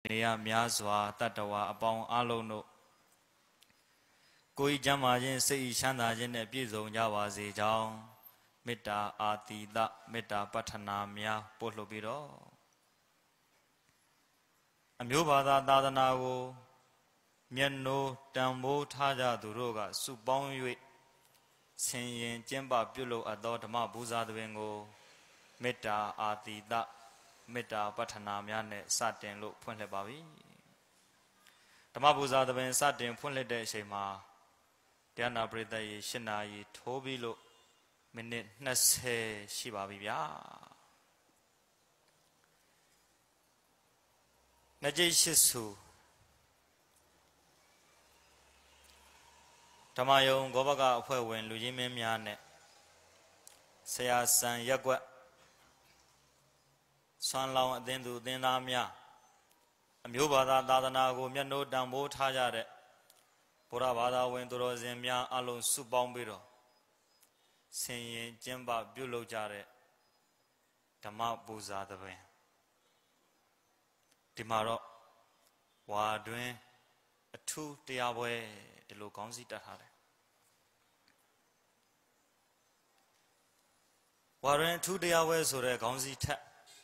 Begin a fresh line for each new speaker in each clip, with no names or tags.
Nia Miazwa, Tatawa, upon Alono Koi Jamajin, Sei Shandajin, a Pizo, Yawazi, Jong, Meta Ati, that Meta Patanamia, Potlobido. Amubada Dadanago, Miano, Dambo, Taja, Duroga, Subon, Sayin, Jemba, Bulo, Adotama, Buza, the Vengo, Meta Ati, that. Meta Patanamia ne Satin look Punle Babi. Tamabuza the Ben Satin Punle de Shema. Diana Breda Shina Toby look Minute Nesse Shibabia. Najishisu Tamayo Gobaga when Lujime Miane Saya San Yagua. San Long then do Dinamia. Amubada Dadanago, Miano Dambo Tajare. Purabada went to Rosemia alone Subombiro. Saying Jemba Bulo Jare. Tama Buza the way. Timaro wa doing a 2 day away the Logonzi Tahare. Warren 2 day away so the Gonzi tap.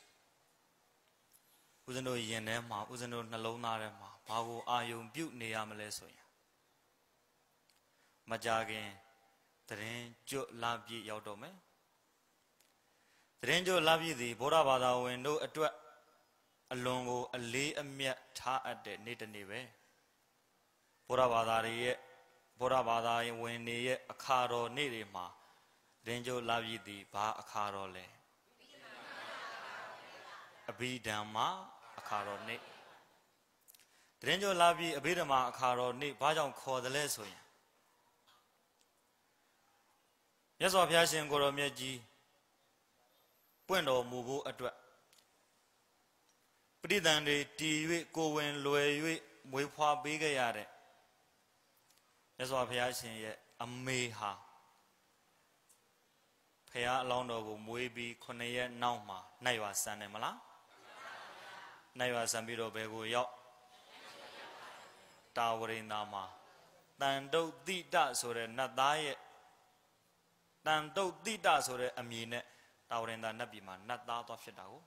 Uzano Yenema, Uzano Nalonarema, Pago Ayum Butte Neamalesoya Majagin, the Ranjo Labi Yaudome. The Ranjo Labi, the Borabada window at a longo, a lay a mere tar at the Nataneve. Borabada when near a caro Nedema, Ranjo Labi the Ba a carole. A bidama. Carone. Drenjo Labi, a bidama, carone, Bajon called the Lesoya. Yes, of Yasin Goromeji Puendo Mubu at Pridande, Tii, go in Loe, Wipa Biga Yare. Yes, of Yasin yet a meha. Paya Londo, Muebi, Conea, Nauma, Naiva Sanemala. Naiva Sambiro Bego Yok Towering Nama. Then do dita so that not diet. Then do dita so that a minute. Towering the Nabima, not that of Shadao.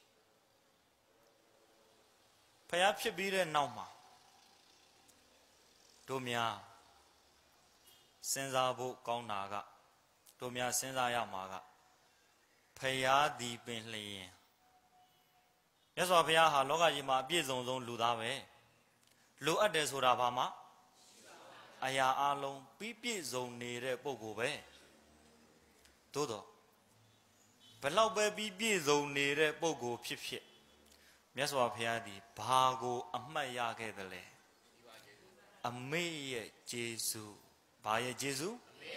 Perhaps you be there Nauma. Domia Senzabu Kaunaga. Domia Senzayamaga. Paya deep in Lane. Yes, of Yaha Logajima Bizon Ludave. Lu at the Surabama Aya alone, Pipi zone near Bogobe. Dodo Below baby zone near Bogo Pip. Yes, of Yadi, Pago, Amaya Gedele. A May Jesu, by a Jesu.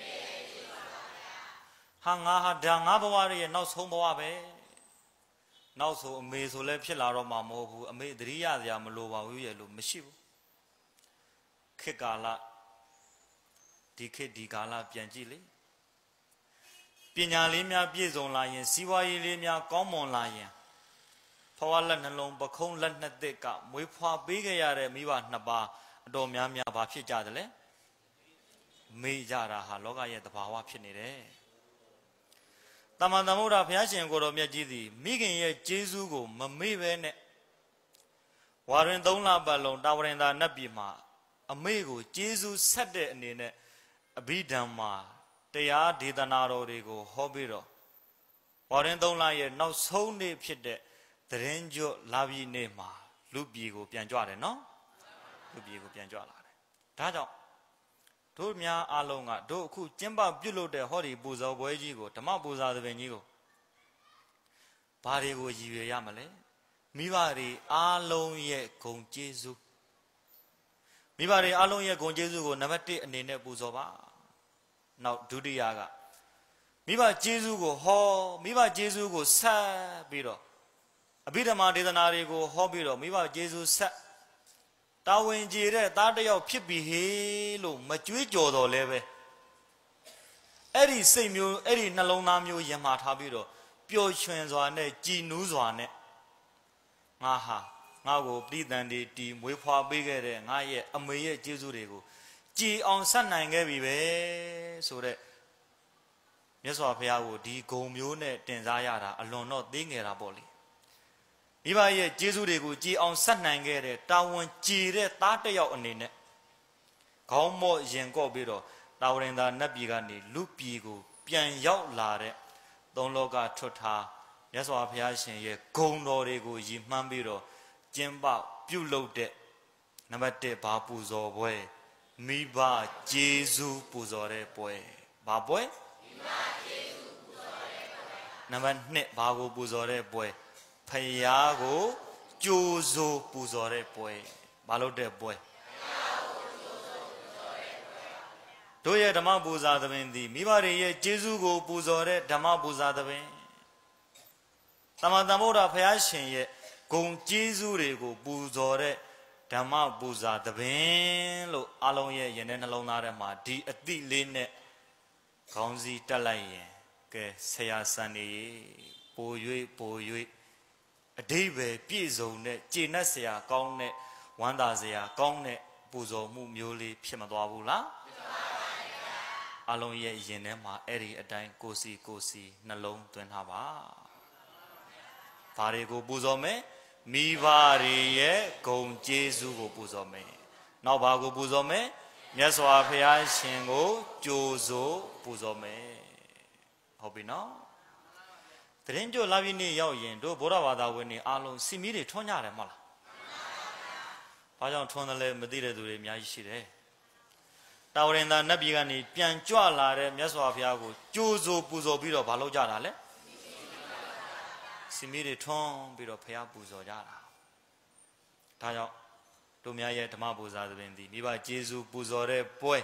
Hanga Dangavari and not Homoabe. Now so amazed to let Pilaro Mamo who amazed Ria Yamalova Uyelu Mishibu Kigala Dike Digala Piangili Pinalimia Bizon Lion, Siwa Limia Common Lion Pawalan alone Bacon Lantnadeka, Wipa Bigayare Miva Naba, Domiamia Bapi Jadale Mijara Haloga yet the Pawa Pinide. Tamanamura Piachin Goromia Gidi, Migan ye Jesugo, Mamivene Warren Dona Ballon, Dawarenda Nabima, Amigo, Jesus said it in it, a bidama, they are Didanaro Rigo, Hobiro. Warren Dona ye no so near Pide, the Ranjo Lavi Nema, Lubigo Pianjuare, no? Lubigo Pianjuare. Tado. Told me alonga, do ku Jimba Bulo de Hori Buza Bojigo, Tamabuza the Venigo. Parigo Yamale, Mivari alone ye con Jesu. Mivari alone ye con Jesu, never take a nene Buzova. Now, Dudiaga. Miva Jesu go ho, Miva Jesu go sa biro. A bit of my dinari go hobby, Miva Jesu sa. Tawin Jire, Tadeo Pipi Hilo, Majujo leve. Eddie Samuel, Eddie Nalonamio Yamatabiro, Pure Chenzwane, Ginuzwane. Maha, ငါ့ကိုပြည်တန်တီမွေးဖွားပေးခဲ့တဲ့ငါရဲ့အမေရဲ့ကျေးဇူးတွေကိုကြည်အောင်ဆက်နိုင်ခဲ့ပြီပဲဆိုတဲ့မြတ်စွာဘုရားကိုဒီဂုံမျိုးနဲ့တင်စားရတာအလွန်တော့သေးငယ်တာပေါ့လေမိဘရဲ့ကျေးဇူးတွေကိုကြည်အောင်ဆက်နိုင်ခဲ့တဲ့တာဝန်ကြည်တဲ့သားတစ်ယောက်အနေနဲ့ခေါင်းမော့ရင်ကော့ပြီးတော့တာဝရင်သာနတ်ပြည်ကနေလူပြည်ကိုပြန်ရောက်လာတဲ့သုံးလောကထွတ်ထားမြတ်စွာဘုရားရှင်ရဲ့ဂုဏ်တော်တွေကိုရည်မှန်းပြီးတော့ကျင်းပပြုလုပ်တဲ့နံပါတ်1ဘာပူဇော်ပွဲမိဘကျေးဇူးပူဇော်တဲ့ပွဲဘာပွဲမိဘကျေးဇူးပူဇော်တဲ့ပွဲနံပါတ်2ဘာကိုပူဇော်တဲ့ပွဲဖယားကိုကြိုးစိုးပူဇော်တဲ့ပွဲဘာလို့တဲ့ပွဲတို့ရဲ့ဓမ္မပူဇာသဘင်သည်မိဘတွေရဲ့ကျေးဇူးကိုပူဇော်တဲ့ဓမ္မပူဇာသဘင်သမ္မာသမ္ဗုဒ္ဓဘုရားရှင်ရဲ့ဂုဏ်ကျေးဇူးတွေကိုပူဇော်တဲ့ဓမ္မပူဇာသဘင်လို့အလုံးရဲ့ရင်ထဲနှလုံးသားထဲမှာဒီအတိလေးနဲ့ခေါင်းစည်းတက်လိုက်ရင်ကဲဆရာစံနေပို၍အဓိပ္ပာယ်ပြည့်စုံတဲ့ကျေနပ်စရာကောင်းတဲ့ဝမ်းသာစရာကောင်းတဲ့ပူဇော်မှုမျိုးလေးဖြစ်မသွားဘူးလားအလုံးရဲ့ရင်ထဲမှာအဲ့ဒီအတိုင်းကိုစီနှလုံးသွင်းထားပါဘာတွေကိုပူဇော်မယ်မိဘတွေရဲ့ဂုဏ်ကျေးဇူးကိုပူဇော်မယ်နောက်ဘာကိုပူဇော်မယ်မြတ်စွာဘုရားရှင်ကိုကြိုးစိုးပူဇော်မယ်ဟုတ်ပြီနော်တရင်ကြိုလာပြီးနေ့ရောက်ရင်တို့ဗုဒ္ဓဘာသာဝင်တွေအားလုံးစီမီတွေထွန်းကြတယ်မဟုတ်လားဘာကြောင့်ထွန်းတယ်လဲမသိတဲ့သူတွေအများကြီးရှိတယ်တာဝရင်သာနတ်ပြည်ကနေပြန်ကြွလာတဲ့မြတ်စွာဘုရားကိုကြိုးစိုးပူဇော်ပြီးတော့ဘာလုပ်ကြတာလဲစီမီတွေထွန်းပြီးတော့ဘုရားပူဇော်ကြတာဒါကြောင့်တို့များရဲ့ဓမ္မပူဇာသဘင်သည်မိဘကျေးဇူးပူဇော်တဲ့ပွဲ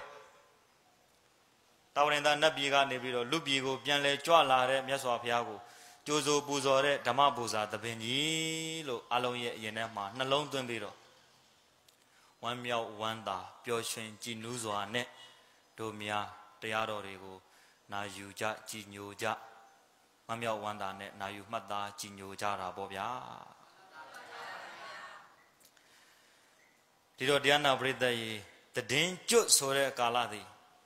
တာဝရင်သာနတ်ပြည်ကနေပြီးတော့လူပြည်ကိုပြန်လဲကြွလာတဲ့မြတ်စွာဘုရားကိုကြိုးစိုးပူဇော်တဲ့ဓမ္မပူဇာသဘင်ကြီးလို့အလုံးရဲ့အရင်ထဲမှာနှလုံးသွင်းပြီးတော့ဝမ်းမြောက်ဝမ်းသာပျော်ရွှင်ကြည်နူးစွာနဲ့တို့များတရားတော်တွေကိုနာယူကြကြည်ညိုကြဝမ်းမြောက်ဝမ်းသာနဲ့နာယူမှတ်သားကြည်ညိုကြတာပေါ့ဗျာဒီတော့တရားနာပရိသတ်ရေတည်င်းကျွတ်ဆိုတဲ့ကာလသည်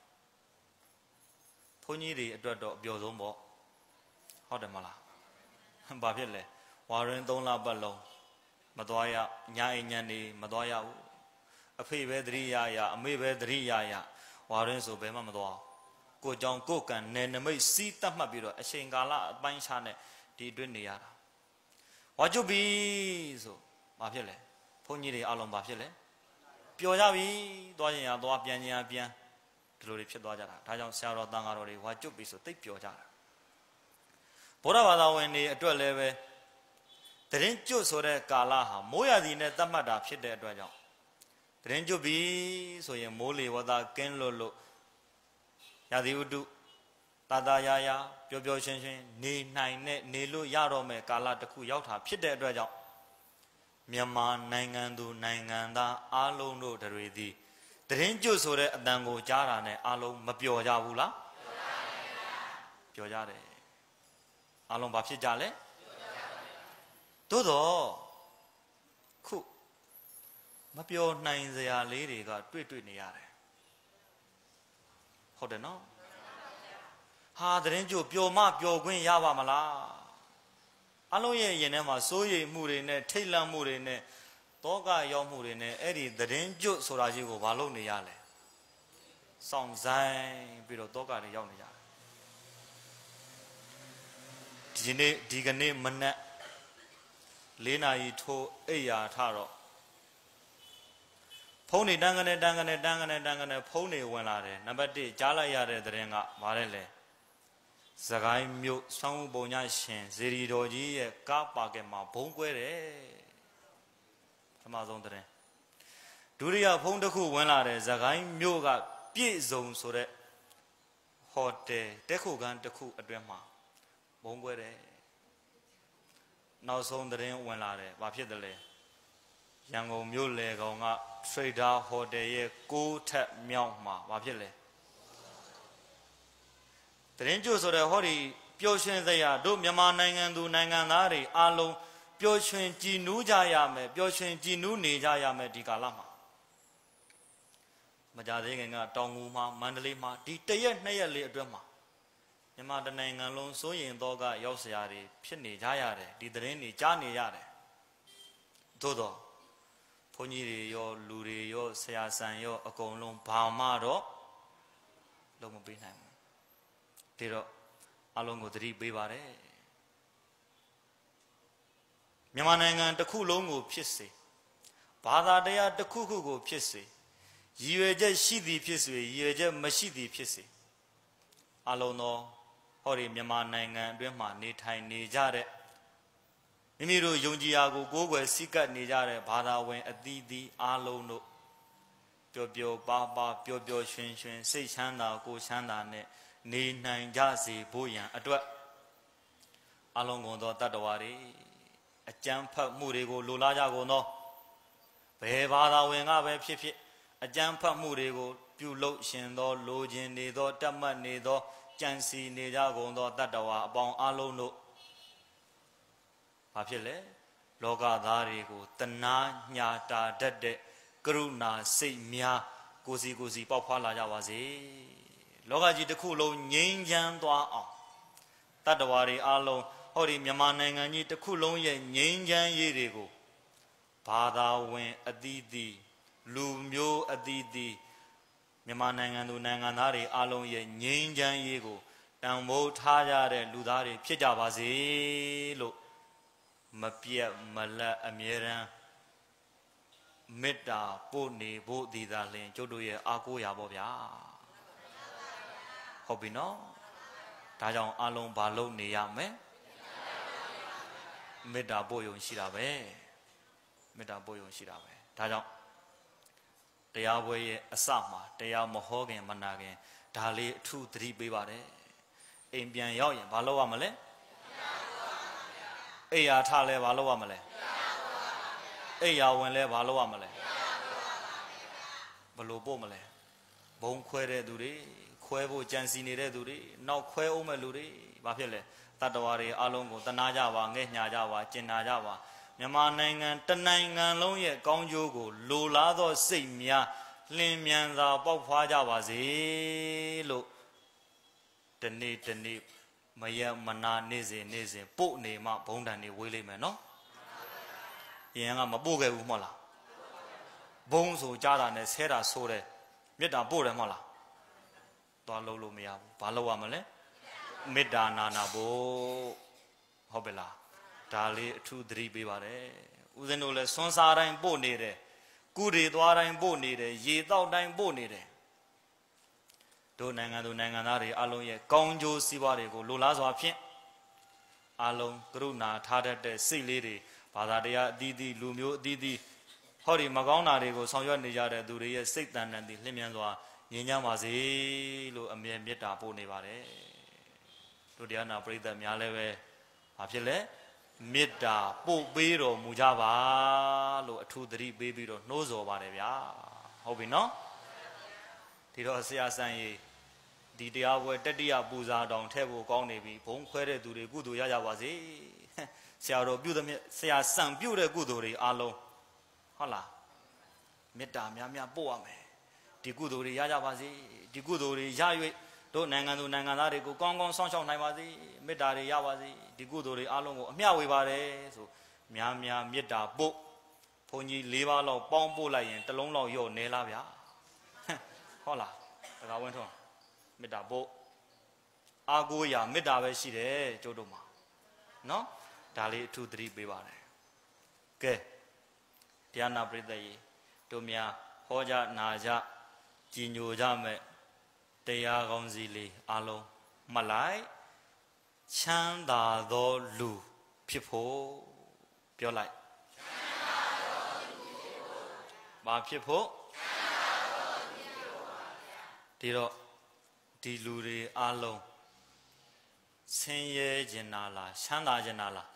ဘုန်းကြီးတွေအတွက်တော့အပျော်ဆုံးပေါ့ဟုတ်တယ်မလားဘာဖြစ်လဲဝါရင်3လပတ်လုံးမသွားရညအိမ်ညံနေမသွားရဘူးအဖေပဲသတိရရအမေပဲသတိရရဝါရင်ဆိုဘယ်မှမသွားကိုကြောင့်ကိုကံနယ်နမိတ်စီးတတ်မှတ်ပြီးတော့အချိန်ကာလအပိုင်းခြားနဲ့ဒီအတွင်းနေရတာဝါကျွတ်ပြီဆိုဘာဖြစ်လဲဘုန်းကြီးတွေအလုံးဘာဖြစ်လဲပျော်ကြပြီသွားရင်ရသွားပြန်ရင်ရပြန်ဒီလိုတွေဖြစ်သွားကြတာဒါကြောင့်ဆရာတော်တန်ဃာတော်တွေဝါကျွတ်ပြီဆိုသိပ်ပျော်ကြတာဗုဒ္ဓဘာသာဝင်တွေအတွက်လည်းပဲတရင်ကျွတ်ဆိုတဲ့ကာလဟာမိုးရာသီနဲ့သတ်မှတ်တာဖြစ်တဲ့အတွက်ကြောင့်တရင်ကျွတ်ပြီဆိုရင်မိုးလေဝသကင်းလို့ရာသီဥတုတာတာယာယာပျော်ပျော်ရွှင်ရွှင်နေနိုင်နဲ့နေလို့ရတော့မယ်ကာလတစ်ခုရောက်တာဖြစ်တဲ့အတွက်ကြောင့်မြန်မာနိုင်ငံသူနိုင်ငံသားအားလုံးတို့တွေသည်တရင်ကျွတ်ဆိုတဲ့အတန်ကိုကြားတာနဲ့အားလုံးမပျော်ကြဘူးလားပျော်ကြတယ်အားလုံးဘာဖြစ်ကြလဲသို့တော့ခုမပျော်နိုင်စရာလေးတွေကတွေ့နေရတယ်ဟုတ်တယ်နော်ဟာတရင်ကျွတ်ပျော်မပျော်ခွင့်ရပါမလားအလုံးရဲ့ရင်ထဲမှာစိုးရိမ်မှုတွေနဲ့ထိတ်လန့်မှုတွေနဲ့တောကရောက်မှုတွေနဲ့အဲ့ဒီတရင်ကျွတ်ဆိုတာကြီးကိုဘာလုပ်နေရလဲစောင့်ဆိုင်ပြီးတော့တောကတွေရောက်နေကြတယ်ဒီကနေ့မနက်4 နာရီထိုးအိယာထတော့ဖုန်းတွေတန်းကနေဖုန်းတွေဝင်လာတယ်နံပါတ်1ကြားလိုက်ရတဲ့သတင်းကဘာလဲလဲစကိုင်းမြို့ဆောင်းပုံညရှင်ဇေရီတော်ကြီးရဲ့ကားပါကက်မှာဘုံကွဲတယ်ပထမဆုံးသတင်းဒုတိယဖုန်းတစ်ခုဝင်လာတယ်စကိုင်းမြို့ကပြည့်စုံဆိုတဲ့ဟိုတယ်တက်ခုခန်းတစ်ခုအတွင်းမှာဘုံကွဲတယ်နောက်ဆုံးသတင်းဝင်လာတယ်ဘာဖြစ်တယ်လဲရန်ကုန်မြို့လေကောင်က Trader Hotel ရဲ့6ထပ်မြောက်မှာဘာဖြစ်လဲတရင်ကျွတ်ဆိုတဲ့ဟောဒီပျော်ရွှင်စရာတို့မြန်မာနိုင်ငံသူနိုင်ငံသားတွေအားလုံးပျော်ရွှင်ကြည်နူးကြရမယ်ပျော်ရွှင်ကြည်နူးနေကြရမယ်ဒီကာလမှာမကြသေးခင်ကတောင်ငူမှာမန္တလေးမှာဒီတရက်နှစ်ရက်လေးအတွင်းမှာမြန်မာတနိုင်ငံလုံးစိုးရင်တော့ကရောက်စရာတွေဖြစ်နေကြရတယ်ဒီသတင်းတွေကြားနေရတယ်သို့တော့ဘုန်းကြီးတွေရောလူတွေရောဆရာဆန်ရောအကုန်လုံးဘာမှတော့လုံးမပေးနိုင်ဘူးဒီတော့အလုံးကိုသတိပေးပါတယ်မြန်မာနိုင်ငံတစ်ခုလုံးကိုဖြစ်စေဘာသာတရားတစ်ခုခုကိုဖြစ်စေရည်ရွယ်ချက်ရှိသည်ဖြစ်စေရည်ရွယ်ချက်မရှိသည်ဖြစ်စေအလုံးသောဟောဒီမြန်မာနိုင်ငံအတွင်းမှာနေထိုင်နေကြတဲ့မိမိတို့ယုံကြည်ရာကိုကိုးကွယ်စည်းကပ်နေကြတဲ့ဘာသာဝင်အသီးသီးအလုံးတို့ပျော်ပျော်ပါပါပျော်ပျော်ရွှင်ရွှင်စိတ်ချမ်းသာကိုယ်ချမ်းသာနဲ့နေနိုင်ကြစေဖို့ရန်အတွက်အလုံးကုန်သောတတ္တဝါတွေအကြမ်းဖက်မှုတွေကိုလိုလားကြကုန်သောဘယ်ဘာသာဝင်ကပဲဖြစ်ဖြစ်အကြမ်းဖက်မှုတွေကိုပြုလုပ်ရှင်သောလိုချင်နေသောတတ်မှတ်နေသောကြံစီနေကြကုန်သောတတ္တဝါအပေါင်းအလုံးတို့ဘာဖြစ်လဲလောကသားတွေကိုတနာညာတာတတ်တဲ့ကရုဏာစိတ်များကိုစီပေါက်ဖွာလာကြပါစေလောကကြီးတစ်ခုလုံးငြိမ်းချမ်းသွားအောင်တတ္တဝါတွေအလုံးဟောဒီမြန်မာနိုင်ငံကြီးတစ်ခုလုံးရဲ့ငြိမ်းချမ်းရေးတွေကိုဘာသာဝင်အသီးသီးလူမျိုးအသီးသီးမြန်မာနိုင်ငံသူနိုင်ငံသားတွေအလုံးရဲ့ငြိမ်းချမ်းရေးကိုတန်ဖိုးထားကြတဲ့လူသားတွေဖြစ်ကြပါစေလို့မပြတ်မလတ်အမြဲတမ်းမေတ္တာပို့နေဖို့ဒီသာလင်ကျုပ်တို့ရဲ့အားကိုးရာပေါ့ဗျာဟုတ်ပြီနော်ဒါကြောင့်အလုံးဘာလုပ်နေရမလဲမေတ္တာပို့ယုံရှိတာပဲမေတ္တာပို့ယုံရှိတာပဲဒါကြောင့်တရားပွဲရဲ့အစမှာတရားမဟောခင်မနာခင်ဒါလေးအထူးသတိပေးပါတယ်အိမ်ပြန်ရောက်ရင်ဘာလုပ်ရမလဲအိယာထလဲဘာလုပ်ရမလဲအိယာဝင်လဲဘာလုပ်ရမလဲဘလို့ပို့မလဲဘုံခွဲတဲ့သူတွေခွဲဖို့ကြံစီနေတဲ့သူတွေနောက်ခွဲအောင်မဲ့လူတွေဘာဖြစ်လဲတတ္တဝါတွေအလုံးကိုတနာကြပါငဲ့ညာကြပါကျင်နာကြပါမြန်မာနိုင်ငံတနိုင်ငံလုံးရဲ့ကောင်းကျိုးကိုလိုလားသောစိတ်များလင်းမြန်စွာပေါက်ဖွားကြပါစေလို့တနေ့တနေ့မယမနာနေ့စဉ်ပို့နေမှဘုံတန်နေဝေးလိမ့်မယ်နော်။ရင်ကမပို့ခဲ့ဘူးမဟုတ်လား။ဘုံဆိုကြားတာနဲ့ဆဲတာဆိုတယ်မေတ္တာပို့တယ်မဟုတ်လား။သွားလို့မရဘူး။ဘာလို့ရမလဲ။မေတ္တာနာနာဖို့ဟုတ်ပြီလား။ဒါလေးအထူးသတိပေးပါတယ်။ဦးဇင်းတို့လည်းစွန်းစားတိုင်းပို့နေတယ်။ကုရီသွားတိုင်းပို့နေတယ်။ရေတောက်တိုင်းပို့နေတယ်။တို့နိုင်ငံသူနိုင်ငံသားတွေအလုံးရဲ့ကောင်းကျိုးစီးပွားတွေကိုလိုလားစွာဖြင့်အလုံးကရုဏာထားတတ်တဲ့စိတ်လေးတွေဘာသာတရားအသီးသီးလူမျိုးအသီးသီးဟောဒီမကောင်းတာတွေကိုဆောင်ရွက်နေကြတဲ့သူတွေရဲ့စိတ်တန်တန်တွေလျင်မြန်စွာငြိမ်းချမ်းပါစေလို့အမြဲမေတ္တာပို့နေပါတယ်တို့တရားနာပရိသတ်များလည်းပဲဘာဖြစ်လဲမေတ္တာပို့ပေးတော်မူကြပါလို့အထူးသတိပေးပြီးတော့နှိုးဆော်ပါတယ်ဗျာဟုတ်ပြီနော်ဒီတော့ဆရာဆန်ကြီးဒီတရားပွဲတတိယပူဇာတောင်ထဲဖို့ကောင်းနေပြီဘုံခွဲတဲ့သူတွေကုသိုလ်ရကြပါစေဆရာတော်ပြုသမျှဆရာဆန်ပြုတဲ့ကုသိုလ်တွေအားလုံးဟုတ်လားမေတ္တာများများပို့ရမယ်ဒီကုသိုလ်တွေရကြပါစေဒီကုသိုလ်တွေရ၍တို့နိုင်ငံသူနိုင်ငံသားတွေကိုကောင်းကောင်းစောင့်ရှောက်နိုင်ပါစေမေတ္တာတွေရပါစေဒီကုသိုလ်တွေအားလုံးကိုအမျှဝေပါတယ်ဆိုများများမေတ္တာပို့ဘုန်းကြီး၄ပါးလောက်ပေါင်းပို့လိုက်ရင်တစ်လုံးလောက်ရော့နေလားဗျာဟုတ်လားတကားဝင်းထွန်းမေတ္တာပို့အာကိုရာမေတ္တာပဲရှိတယ်ကျုပ်တို့မှာနော်ဒါလေးအထူးသတိပေးပါတယ်ကဲတရားနာပရိသတ်ကြီးတို့များဟောကြနာကြကြည်ညိုကြမဲ့တရားကောင်းစီလေးအားလုံးမှတ်လိုက်ချမ်းသာသောလူဖြစ်ဖို့ပြောလိုက်ချမ်းသာသောလူဖြစ်ဖို့ဘာဖြစ်ဖို့ချမ်းသာသောလူဖြစ်ဖို့ပါဗျာဒီတော့ဒီလူတွေအားလုံးဆင်းရဲခြင်းနာလားချမ်းသာခြင်းနာလား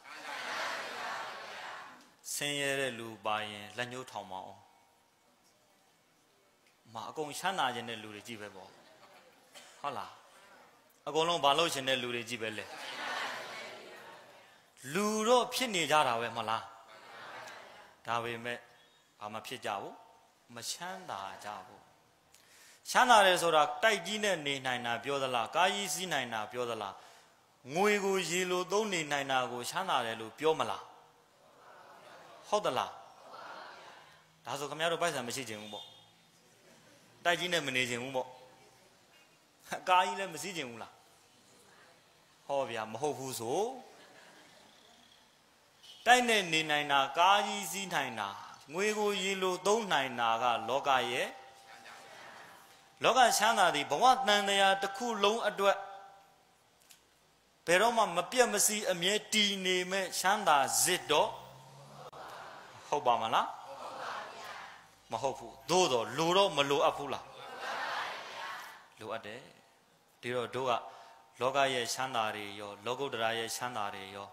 ဆင်းရဲတဲ့လူပါရင်လက်ညှိုးထောင်မအောင်မအကုန်ချမ်းသာခြင်းတဲ့လူတွေကြည့်ပဲပေါ့ဟုတ်လားအကုန်လုံးဘာလို့ရှင်တဲ့လူတွေကြည့်ပဲလဲလူတော့ဖြစ်နေကြတာပဲမလားဒါပေမဲ့ဘာမှဖြစ်ကြဘူးမချမ်းသာကြဘူးချမ်းသာတယ်ဆိုတာတိုက်ကြီးနဲ့နေနိုင်တာပြောသလားကားကြီးစီးနိုင်တာပြောသလားငွေကိုရေလိုသုံးနေနိုင်တာကိုချမ်းသာတယ်လို့ပြောမလားဟုတ်သလားဒါဆိုခင်ဗျားတို့ပိုက်ဆံမရှိခြင်းဘူးပေါ့တိုက်ကြီးနဲ့မနေခြင်းဘူးပေါ့ကားကြီးလည်းမစီးခြင်းဘူးလားဟောဗျာမဟုတ်ဘူးဆိုတိုက်နဲ့နေနိုင်တာကားကြီးစီးနိုင်တာငွေကိုရေလိုသုံးနိုင်တာကလောကရဲ့လောကချမ်းသာသည်ဘဝတန်တရားတစ်ခုလုံးအတွက်ဘယ်တော့မှမပြတ်မစီးအမြဲတည်နေမဲ့ချမ်းသာစစ်တော့ဟုတ်ပါမလားမဟုတ်ဘူးသို့တော့လိုတော့မလိုအပ်ဘူးလားလိုအပ်တယ်ဒီတော့တို့ကလောကရဲ့ချမ်းသာတွေရောလောကုတ္တရာရဲ့ချမ်းသာတွေရော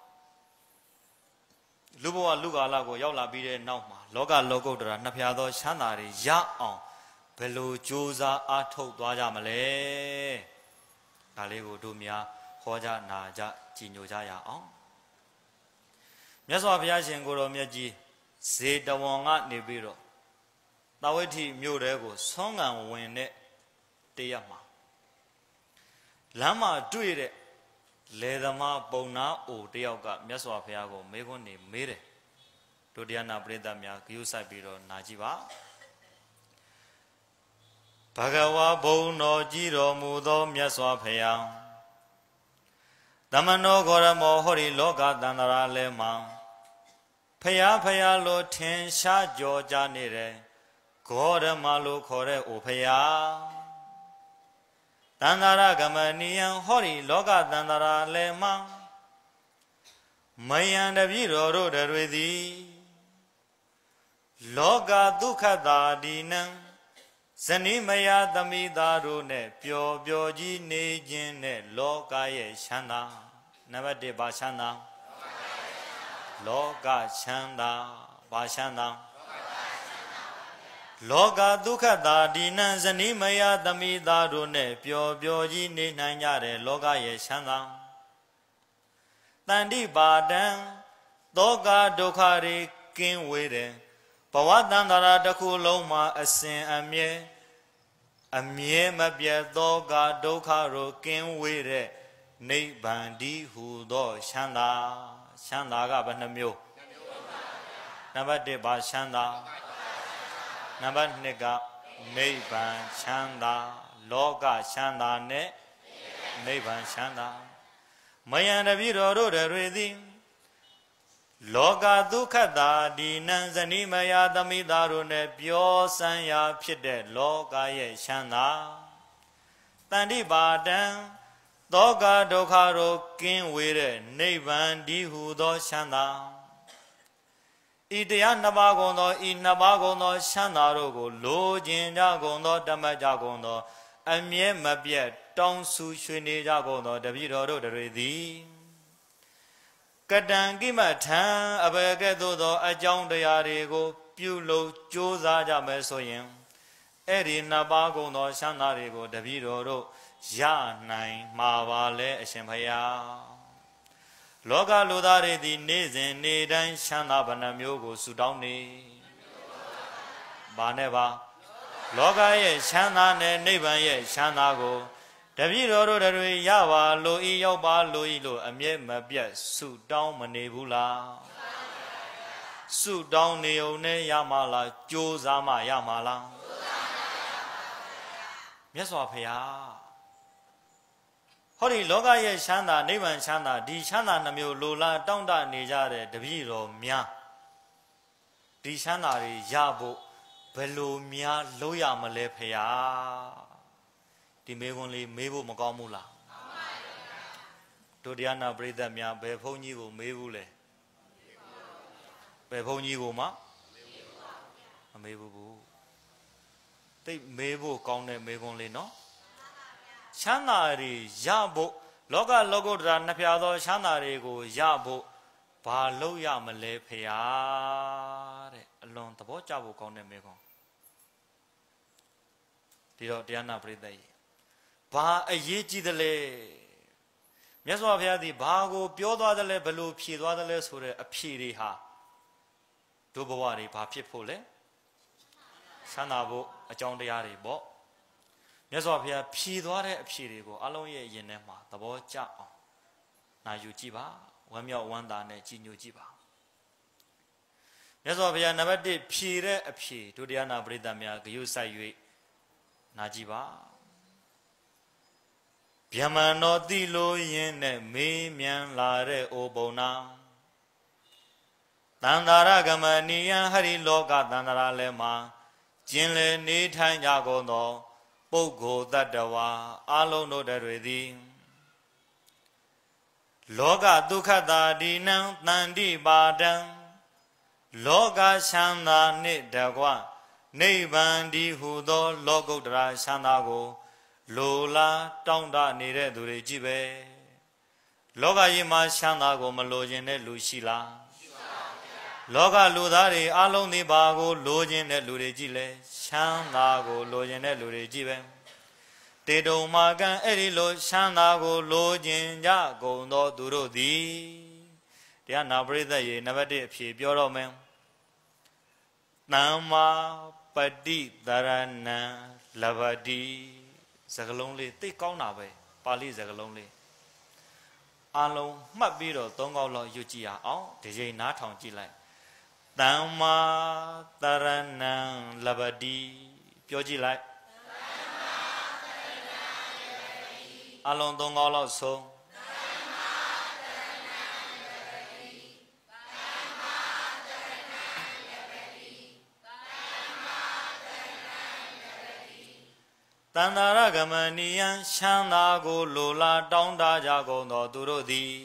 လူဘဝလူကာလကိုရောက်လာပြီးတဲ့နောက်မှာလောကလောကုတ္တရာနှစ်ဖြာသောချမ်းသာတွေရအောင်ဘယ်လိုကြိုးစားအားထုတ်သွားကြမလဲဒါလေးကိုတို့များဟောကြနာကြကြည်ညိုကြရအောင်မြတ်စွာဘုရားရှင်ကိုတော်မြတ်ကြီးဇေတဝန်ကနေပြီးတော့တာဝတိမြို့တဲကိုဆွမ်းခံဝင်တဲ့တရက်မှာလမ်းမှာတွေ့တဲ့လေသမားပုံနာအိုတယောက်ကမြတ်စွာဘုရားကိုမေးခွန်းနေမေးတယ်တို့တရားနာပရိသတ်များဂရုစိုက်ပြီးတော့နာကြည့်ပါဘဂဝါဘုံတော်ကြည်တော်မူသောမြတ်စွာဘုရားသမနောဂေါရမောဟောဒီလောကတန္တရာလဲမှာဖယားဖယားလို့ထင်ရှားကြော်ကြနေတယ်ဂေါရမလို့ခေါ်တဲ့အိုဖယားတန္တရာကမနိယံဟောဒီလောကတန္တရာလဲမှာမယံတပည့်တော်တို့တွေသည်လောကဒုက္ခတာဒီနံဇနိမယသမိသားတို့နဲ့ပျော်ပျော်ကြီးနေခြင်းနဲ့လောကရဲ့ချမ်းသာနံပါတ်1ဘာချမ်းသာလောကချမ်းသာဘာချမ်းသာလောကဒုက္ခတာဒီနံဇနိမယသမိသားတို့နဲ့ပျော်ပျော်ကြီးနေနိုင်ကြတယ်လောကရဲ့ချမ်းသာတန္တိပါဒံသောကဒုက္ခတွေကင်းဝေးတယ်ဘဝတန္တရာတစ်ခုလုံးမှာအစဉ်အမြဲမပြတ်သောကဒုက္ခကိုကင်းဝေးတဲ့နိဗ္ဗာန်ဒီဟူသောချမ်းသာကဘယ်နှမျိုးနံပါတ်1ဘာချမ်းသာနံပါတ်2ကနိဗ္ဗာန်ချမ်းသာလောကချမ်းသာနဲ့နိဗ္ဗာန်ချမ်းသာမယံတပည့်တော်တို့တွေသည်လောကဒုက္ခတာဒီနံဇနိမယသမိသားတို့နဲ့ပြောစမ်းရာဖြစ်တဲ့လောကရဲ့ချမ်းသာတန္တိပါဒံသောကဒုက္ခတို့ကင်းဝေးတဲ့နိဗ္ဗာန်ဒီဟူသောချမ်းသာဤတရားနှစ်ပါးကုန်သောဤနှစ်ပါးကုန်သောချမ်းသာတို့ကိုလိုချင်ကြကုန်သောတမတ်ကြကုန်သောအမြဲမပြတ်တောင်းဆူရွှေနေကြကုန်သောတပည့်တော်တို့တွေသည်ကတံကိမထံအဘယ်ကဲ့သို့သောအကြောင်းတရားတွေကိုပြုလုပ်ကြိုးစားကြမယ်ဆိုရင်အဲ့ဒီနှစ်ပါးကုန်သောချမ်းသာတွေကိုတပည့်တော်တို့ရနိုင်မှာပါလေအရှင်ဘုရားလောကလူသားတွေသည်နေ့စဉ်နေ့တိုင်းချမ်းသာဘဏ္ဍမျိုးကိုဆုတောင်းနေဘာနဲ့ပါလောကရဲ့ချမ်းသာနဲ့နိဗ္ဗာန်ရဲ့ချမ်းသာကိုတပည့်တော်တို့တွေရပါလို့ဤရောက်ပါလို့ဤလို့အမြဲမပြတ်ဆုတောင်းမနေဘူးလားဆုတောင်းနေုံနဲ့ရမှာလားကြိုးစားမှရမှာလားမြတ်စွာဘုရားဟောဒီလောကရဲ့ချမ်းသာနိဗ္ဗာန်ချမ်းသာဒီချမ်းသာနှမျိုးလိုလားတောင့်တနေကြတဲ့တပည့်တော်များဒီချမ်းသာတွေရဖို့ဘယ်လိုများလုပ်ရမလဲဖေဟာဒီမေခွန်းလေးမေးဖို့မကောင်းဘူးလားတို့တရားနာပရိသတ်များဘယ်ဘုန်းကြီးကိုမေးဘူးလဲဘယ်ဘုန်းကြီးကိုမှမမေးဘူးတိတ်မေးဖို့ကောင်းတဲ့မေခွန်းလေးနော်ချမ်းသာတွေရဖို့လောကလောကုတ္တရာနှစ်ဖြာသောချမ်းသာတွေကိုရဖို့ဘာလုပ်ရမလဲဖေဟာတဲ့အလွန်သဘောကျဖို့ကောင်းတဲ့မေခွန်းဒီတော့တရားနာပရိသတ်ကြီးဘာအရေးကြီးသလဲမြတ်စွာဘုရားသည်ဘာကိုပြောသွားတယ်လဲဘယ်လိုဖြေသွားတယ်လဲဆိုတဲ့အဖြေတွေဟာတို့ဘဝတွေဘာဖြစ်ဖို့လဲချမ်းသာဖို့အကြောင်းတရားတွေပေါ့မြတ်စွာဘုရားဖြေသွားတဲ့အဖြေတွေကိုအလုံးရဲ့ရင်ထဲမှာသဘောကျအောင်နာယူကြည့်ပါဝမ်းမြောက်ဝမ်းသာနဲ့ကြည်ညိုကြည့်ပါမြတ်စွာဘုရားနံပါတ်1ဖြေတဲ့အဖြေတို့တရားနာပရိသတ်များဂရုစိုက်၍နာကြည့်ပါဗျမန်တော်တိလို့ယင်းနဲ့မေးမြန်းလာတဲ့အိုဘုံနာတန္တာရဂမနိယံဟရိလောကတန္တရာလဲမှာကျင်လေနေထိုင်ကြကုန်သောပုဂ္ဂိုလ်တ attva အလုံးတို့တွေသည်လောကဒုက္ခတာဒီနံတန္တိပါဒံလောကချမ်းသာနှင့်တကွနိဗ္ဗာန်ဒီဟုသောလောကုတ္တရာချမ်းသာကိုလိုလားတောင်းတနေတဲ့သူတွေကြည့်ပဲလောကကြီးမှာချမ်းသာကိုမလိုချင်တဲ့လူရှိလားရှိပါဗျာလောကလူသားတွေအလုံးဒီပါကိုလိုချင်တဲ့လူတွေကြည့်လဲချမ်းသာကိုလိုချင်တဲ့လူတွေကြည့်ပဲတေတုံမာကံအဲ့ဒီလိုချမ်းသာကိုလိုချင်ကြကုန်သောသူတို့သည်တရားနာပရိသတ်ရေနံပါတ်1အဖြေပြောတော့မယ်သမ္မာပฏิတရဏံလဘတိစကားလုံးလေးသိကောင်းတာပဲပါဠိစကားလုံးလေးအလုံးမှတ်ပြီးတော့၃ခေါက်လောက်ရွတ်ကြည့်ရအောင်ဒီချိန်နားထောင်ကြည့်လိုက်သမ္မာတရဏံလဘတိပြောကြည့်လိုက်အလုံး၃ခေါက်လောက်ဆုံးတန္တာရဂမနိယံချမ်းသာကိုလိုလားတောင်းတကြကုန်သောသူတို့သည်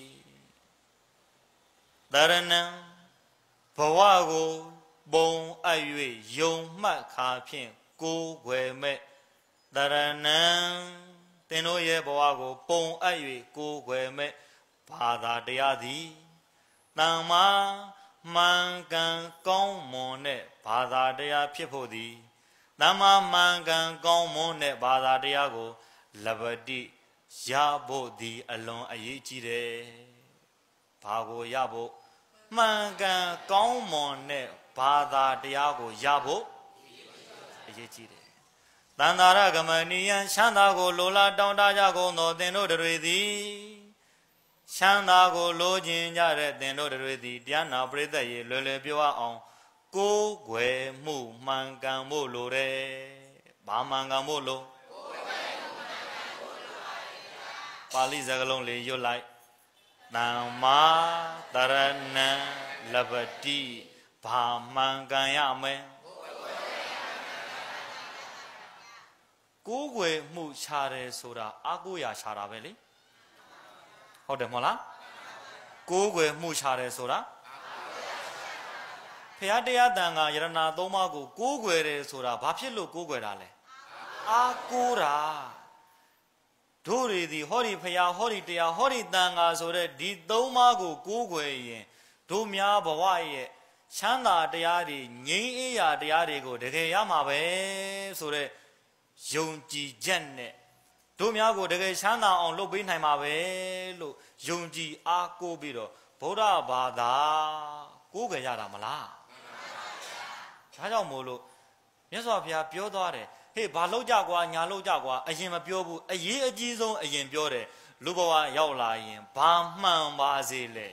တရဏံဘဝကိုပုံအပ်၍ယုံမှတ်ခါဖြင့်ကိုးကွယ်မဲ့တရဏံသင်တို့ရဲ့ဘဝကိုပုံအပ်၍ကိုးကွယ်မဲ့ဘာသာတရားသည်တမ္မာမှန်ကန်ကောင်းမွန်တဲ့ဘာသာတရားဖြစ်ဖို့သည်သမ္မာမှန်ကန်ကောင်းမွန်တဲ့ဘာသာတရားကိုလဘတိရဖို့ဒီအလွန်အရေးကြီးတယ်။ဘာကိုရဖို့မှန်ကန်ကောင်းမွန်တဲ့ဘာသာတရားကိုရဖို့အရေးကြီးတယ်။တန္တာရဂမနိယံချမ်းသာကိုလိုလားတောင်းတကြကုန်သောသင်တို့တွေသည်ချမ်းသာကိုလိုချင်ကြတဲ့သင်တို့တွေသည်တရားနာပရိသတ်ရေလွယ်လွယ်ပြောအောင်ကိုးကွယ်မှုမှန်ကန်ဖို့လိုတယ်။ဘာမှန်ကန်ဖို့လိုပါဠိစကားလုံးလေးရွတ်လိုက်သမ္မာတရဏံလဘတိဘာမှန်ကန်ရမယ်ကိုးကွယ်မှုခြားတယ်ဆိုတာအကိုးရာခြားတာပဲလေဟုတ်တယ်မဟုတ်လားကိုးကွယ်မှုခြားတယ်ဆိုတာဖရာတရားတန်ခါယရဏသုံးပါးကိုကိုးကွယ်တယ်ဆိုတာဘာဖြစ်လို့ကိုးကွယ်တာလဲအာကိုးတာတို့တွေဒီဟောဒီဖရာဟောဒီတရားဟောဒီတန်ခါဆိုတဲ့ဒီသုံးပါးကိုကိုးကွယ်ရင်တို့များဘဝရဲ့ချမ်းသာတရားတွေငြိမ်းအေးရာတရားတွေကိုတကယ်ရမှာပဲဆိုတဲ့ယုံကြည်ချက်နဲ့တို့များကိုတကယ်ချမ်းသာအောင်လုပ်ပေးနိုင်မှာပဲလို့ယုံကြည်အားကိုးပြီးတော့ဗုဒ္ဓဘာသာကိုးကွယ်ရတာမလားဒါကြောင့်မို့လို့မြတ်စွာဘုရားပြောသွားတယ်ဟေးဘာလုပ်ကြကွာညာလုပ်ကြကွာအရင်မပြောဘူးအရေးအကြီးဆုံးအရင်ပြောတယ်လူဘဝရောက်လာရင်ဘာမှန်ပါစေလဲ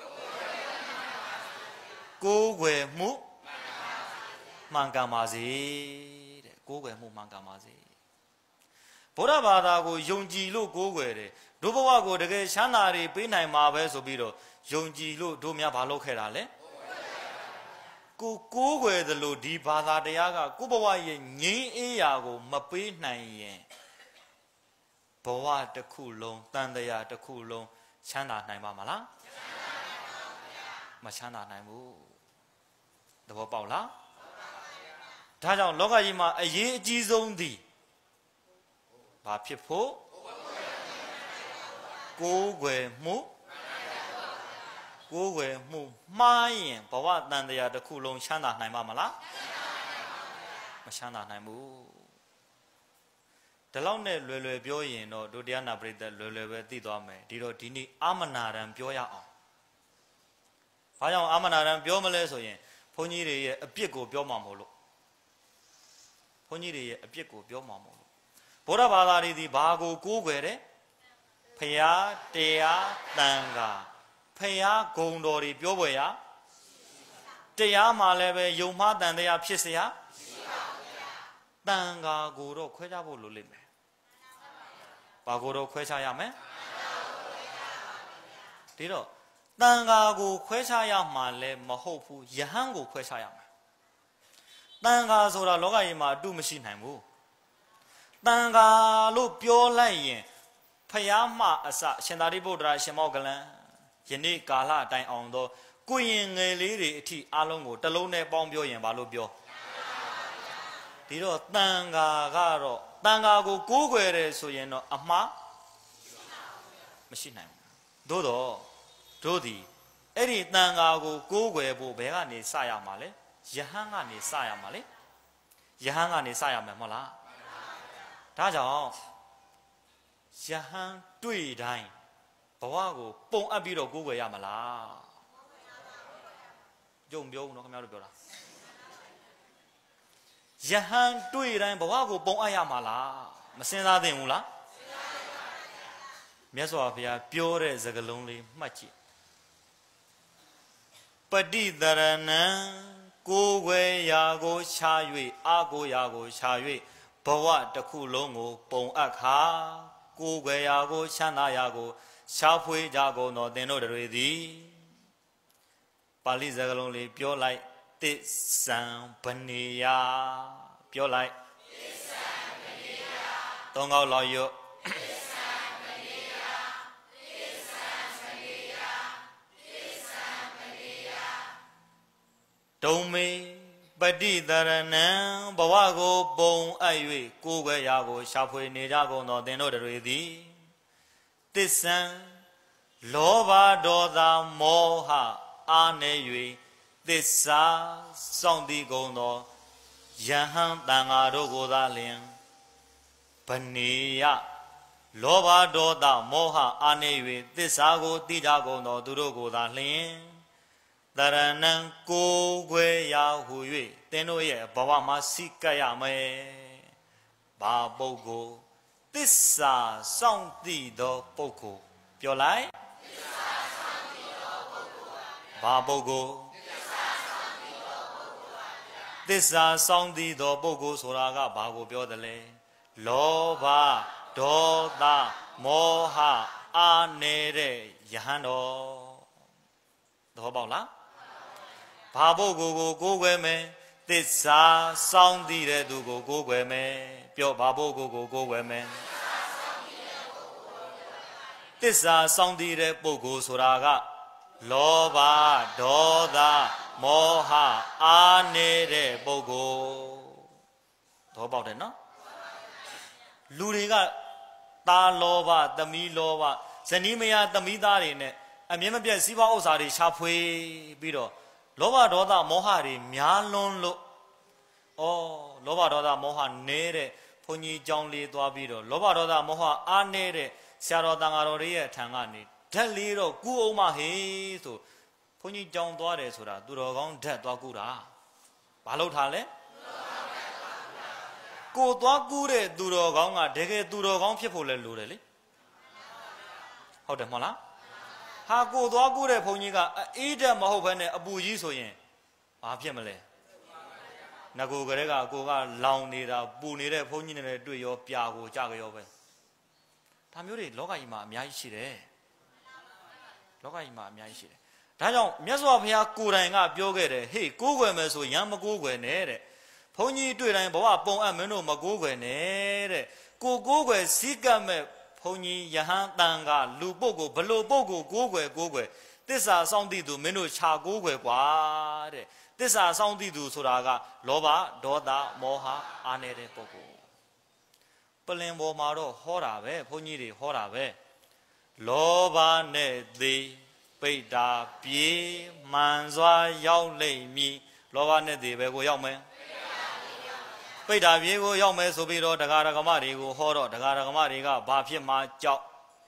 ကိုးကွယ်မှုမှန်ကန်ပါစေတဲ့ကိုးကွယ်မှုမှန်ကန်ပါစေဗုဒ္ဓဘာသာကိုယုံကြည်လို့ကိုးကွယ်တယ်တို့ဘဝကိုတကယ်ချမ်းသာတွေပေးနိုင်မှာပဲဆိုပြီးတော့ယုံကြည်လို့တို့များဘာလုပ်ခဲ့တာလဲကိုကိုးကွယ်သလိုဒီဘာသာတရားကကိုဘဝရဲ့ငြိမ်းအေးရာကိုမပေးနိုင်ရင်ဘဝတစ်ခုလုံးတန်တရားတစ်ခုလုံးချမ်းသာနိုင်ပါမလားမချမ်းသာနိုင်ဘူးသဘောပေါက်လားဒါကြောင့်လောကကြီးမှာအရေးအကြီးဆုံးသည်ဘာဖြစ်ဖို့ကိုးကွယ်မှုကိုးကွယ်မှုမှားရင်ဘဝတန်တရားတစ်ခုလုံးချမ်းသာနိုင်ပါမလားမချမ်းသာနိုင်ဘူးဒဒီလောက်နဲ့လွယ်လွယ်ပြောရင်တော့ဒုတိယနာပရိသတ်လွယ်လွယ်ပဲသိသွားမယ်ဒီတော့ဒီနေ့အာမနာရံပြောရအောင်ဘာကြောင့်အာမနာရံပြောမလဲဆိုရင်ဘုန်းကြီးတွေရဲ့အပြစ်ကိုပြောမှာမို့လို့ဘုန်းကြီးတွေရဲ့အပြစ်ကိုပြောမှာမို့လို့ဗုဒ္ဓဘာသာတွေဒီဘာကိုကိုးကွယ်တယ်ဖရာတရားတန်ခါဖရာဂုံတော်တွေပြောပွဲရတရားမှလည်းပဲယုံမှားတန်တရားဖြစ်เสียတန်ခါကိုတော့ခွဲခြားဖို့လိုလိမ့်မယ်ဘာကိုတော့ခွဲခြားရမယ်ဒီတော့တန်ခါကိုခွဲခြားရမှာလည်းမဟုတ်ဘူးယဟန်ကိုခွဲခြားရမယ်တန်ခါဆိုတာလောကကြီးမှာအတုမရှိနိုင်ဘူးတန်ခါလို့ပြောလိုက်ရင်ဖယားမှအစရှင်သာရိပုတ္တရာရှင်မောကလန်ယနေ့ကာလအတိုင်းအောင်တော့ကိုရင်ငယ်လေးတွေအထိအားလုံးကိုတလုံးနဲ့ပေါင်းပြောရင်ဘာလို့ပြောဒီတော့တန်ခါကတော့တန်ခါကိုကိုးကွယ်တယ်ဆိုရင်တော့အမှားမရှိနိုင်ဘူးသို့တော့တို့ဒီအဲ့ဒီတန်ခါကိုကိုးကွယ်ဖို့ဘယ်ကနေစရမှာလဲယဟန်ကနေစရမှာလေယဟန်ကနေစရမယ်မဟုတ်လားဒါကြောင့်ယဟန်တွေ့တိုင်းဘဝကိုပုံအပ်ပြီးတော့ကိုးကွယ်ရမလားကြုံပြောဦးနော်ခင်ဗျားတို့ပြောတာယဟန်တွေ့တိုင်းဘဝကိုပုံအပ်ရမှာလားမစင်စားသင့်ဘူးလားမြတ်စွာဘုရားပြောတဲ့စကားလုံးလေးမှတ်ကြည့်ပฏิတရဏံကိုယ်ွယ်ရာကိုရှား၍အာကိုရာကိုရှား၍ဘဝတစ်ခုလုံးကိုပုံအပ်ခါကိုယ်ွယ်ရာကိုချမ်းသာရာကိုရှားဖွေကြကုန်သောသင်တို့တွေသည်ပါဠိစကားလုံးလေးပြောလိုက်သစ္ဆံဗနေယပြောလိုက်သစ္ဆံဗနေယသုံးခေါက်လောက်ရွတ်သစ္ဆံဗနေယသစ္ဆံဗနေယသစ္ဆံဗနေယဒုံမေပฏิတရဏံဘဝကိုပုံအပ်၍ကိုယ်ွယ်ရာကိုရှာဖွေနေကြကုန်သောသင်တို့တွေသည်သစ္ဆံလောဘဒေါသမောဟအာနေ၍သစ္စာစောင့်တည်ကုန်သောယဟန်တန်ဃာတို့ကိုသာလျှင်ဗနေယလောဘဒေါသမောဟအာနေ၍သစ္စာကိုသိကြကုန်သောသူတို့ကိုသာလျှင်တရဏံကိုယ်ွယ်ရာဟု၍သင်တို့ရဲ့ဘဝမှာစိကပ်ရမယ်ဘာပုဂ္ဂိုလ်သစ္စာစောင့်တည်သောပုဂ္ဂိုလ်ပြောလိုက်သစ္စာစောင့်တည်သောပုဂ္ဂိုလ်ဘာပုဂ္ဂိုလ်သစ္စာစောင့်တည်သောပုဂ္ဂိုလ်ဆိုတာကဘာကိုပြောတယ်လဲလောဘဒေါသမောဟအာနေတဲ့ယဟန်တော်သဘောပေါက်လားဘာပုဂ္ဂိုလ်ကိုကိုးကွယ်မယ်သစ္စာစောင့်တည်တဲ့သူကိုကိုးကွယ်မယ်ပြောဘာပုဂ္ဂိုလ်ကိုကိုးကွယ်မယ်သစ္စာစောင့်တည်တဲ့ပုဂ္ဂိုလ်ဆိုတာကလောဘဒေါသမောဟအာနေတဲ့ပုဂ္ဂိုလ်သဘောပေါက်တယ်နော်လူတွေကသားလောဘသမီးလောဘဇနီးမယားသမီးသားတွေနဲ့အမြဲမပြတ်စီးပွားဥစ္စာတွေရှာဖွေပြီးတော့လောဘဒေါသမောဟတွေများလွန်းလို့လောဘဒေါသမောဟနေတဲ့ဘုန်းကြီးကျောင်းလေးသွားပြီးတော့လောဘဒေါသမောဟအားနေတဲ့ဆရာတော်တန်ဃာတော်တွေရဲ့ထံကနေဓာတ်လေးတော့ကူအောင်မဟေးဆိုဘုန်းကြီးကျောင်းသွားတယ်ဆိုတာသူတော်ကောင်းဓာတ်သွားကူတာဘာလို့ထားလဲကိုသွားကူတဲ့သူတော်ကောင်းကတကယ်သူတော်ကောင်းဖြစ်ဖို့လဲလိုတယ်လေဟုတ်တယ်မဟုတ်လားဟာကိုသွားကူတဲ့ဘုန်းကြီးကအေးဓာတ်မဟုတ်ဘဲနဲ့အပူကြီးဆိုရင်ဘာဖြစ်မလဲငကိုကလေးကကိုကလောင်နေတာပူနေတဲ့ဘုန်းကြီးနဲ့တွေ့ရောပြာကိုကြကြောပဲဒါမျိုးတွေလောကကြီးမှာအများကြီးရှိတယ်လောကကြီးမှာအများကြီးရှိတယ်ဒါကြောင့်မြတ်စွာဘုရားကိုယ်တိုင်ကပြောခဲ့တယ်ဟေးကိုးကွယ်မယ်ဆိုရံမကိုးကွယ်နဲ့တဲ့ဘုန်းကြီးတွေ့တိုင်းဘဝပုံအပ်မင်းတို့မကိုးကွယ်နဲ့တဲ့ကိုကိုးကွယ်စည်းကပ်မဲ့ဘုန်းကြီးယဟန်တန်ကလူပုဂ္ဂိုလ်ဘလို့ပုဂ္ဂိုလ်ကိုးကွယ်သစ္စာစောင့်တည်သူမင်းတို့ခြာကိုးကွယ်กว่าတဲ့သစ္စာစောင့်တည်သူဆိုတာကလောဘဒေါသမောဟအာနေတဲ့ပုဂ္ဂိုလ်ပလင်ပေါ်မှာတော့ဟောတာပဲဘုန်းကြီးတွေဟောတာပဲလောဘနဲ့သေပိတ္တာပြေမှန်စွာရောက်လိမ့်မည်လောဘနဲ့သေပဲကိုရောက်မယ်ပိတ်တာပြေကိုရောက်မယ်ဆိုပြီးတော့တရားဓမ္မတွေကိုဟောတော့တရားဓမ္မတွေကဘာဖြစ်မှကြောက်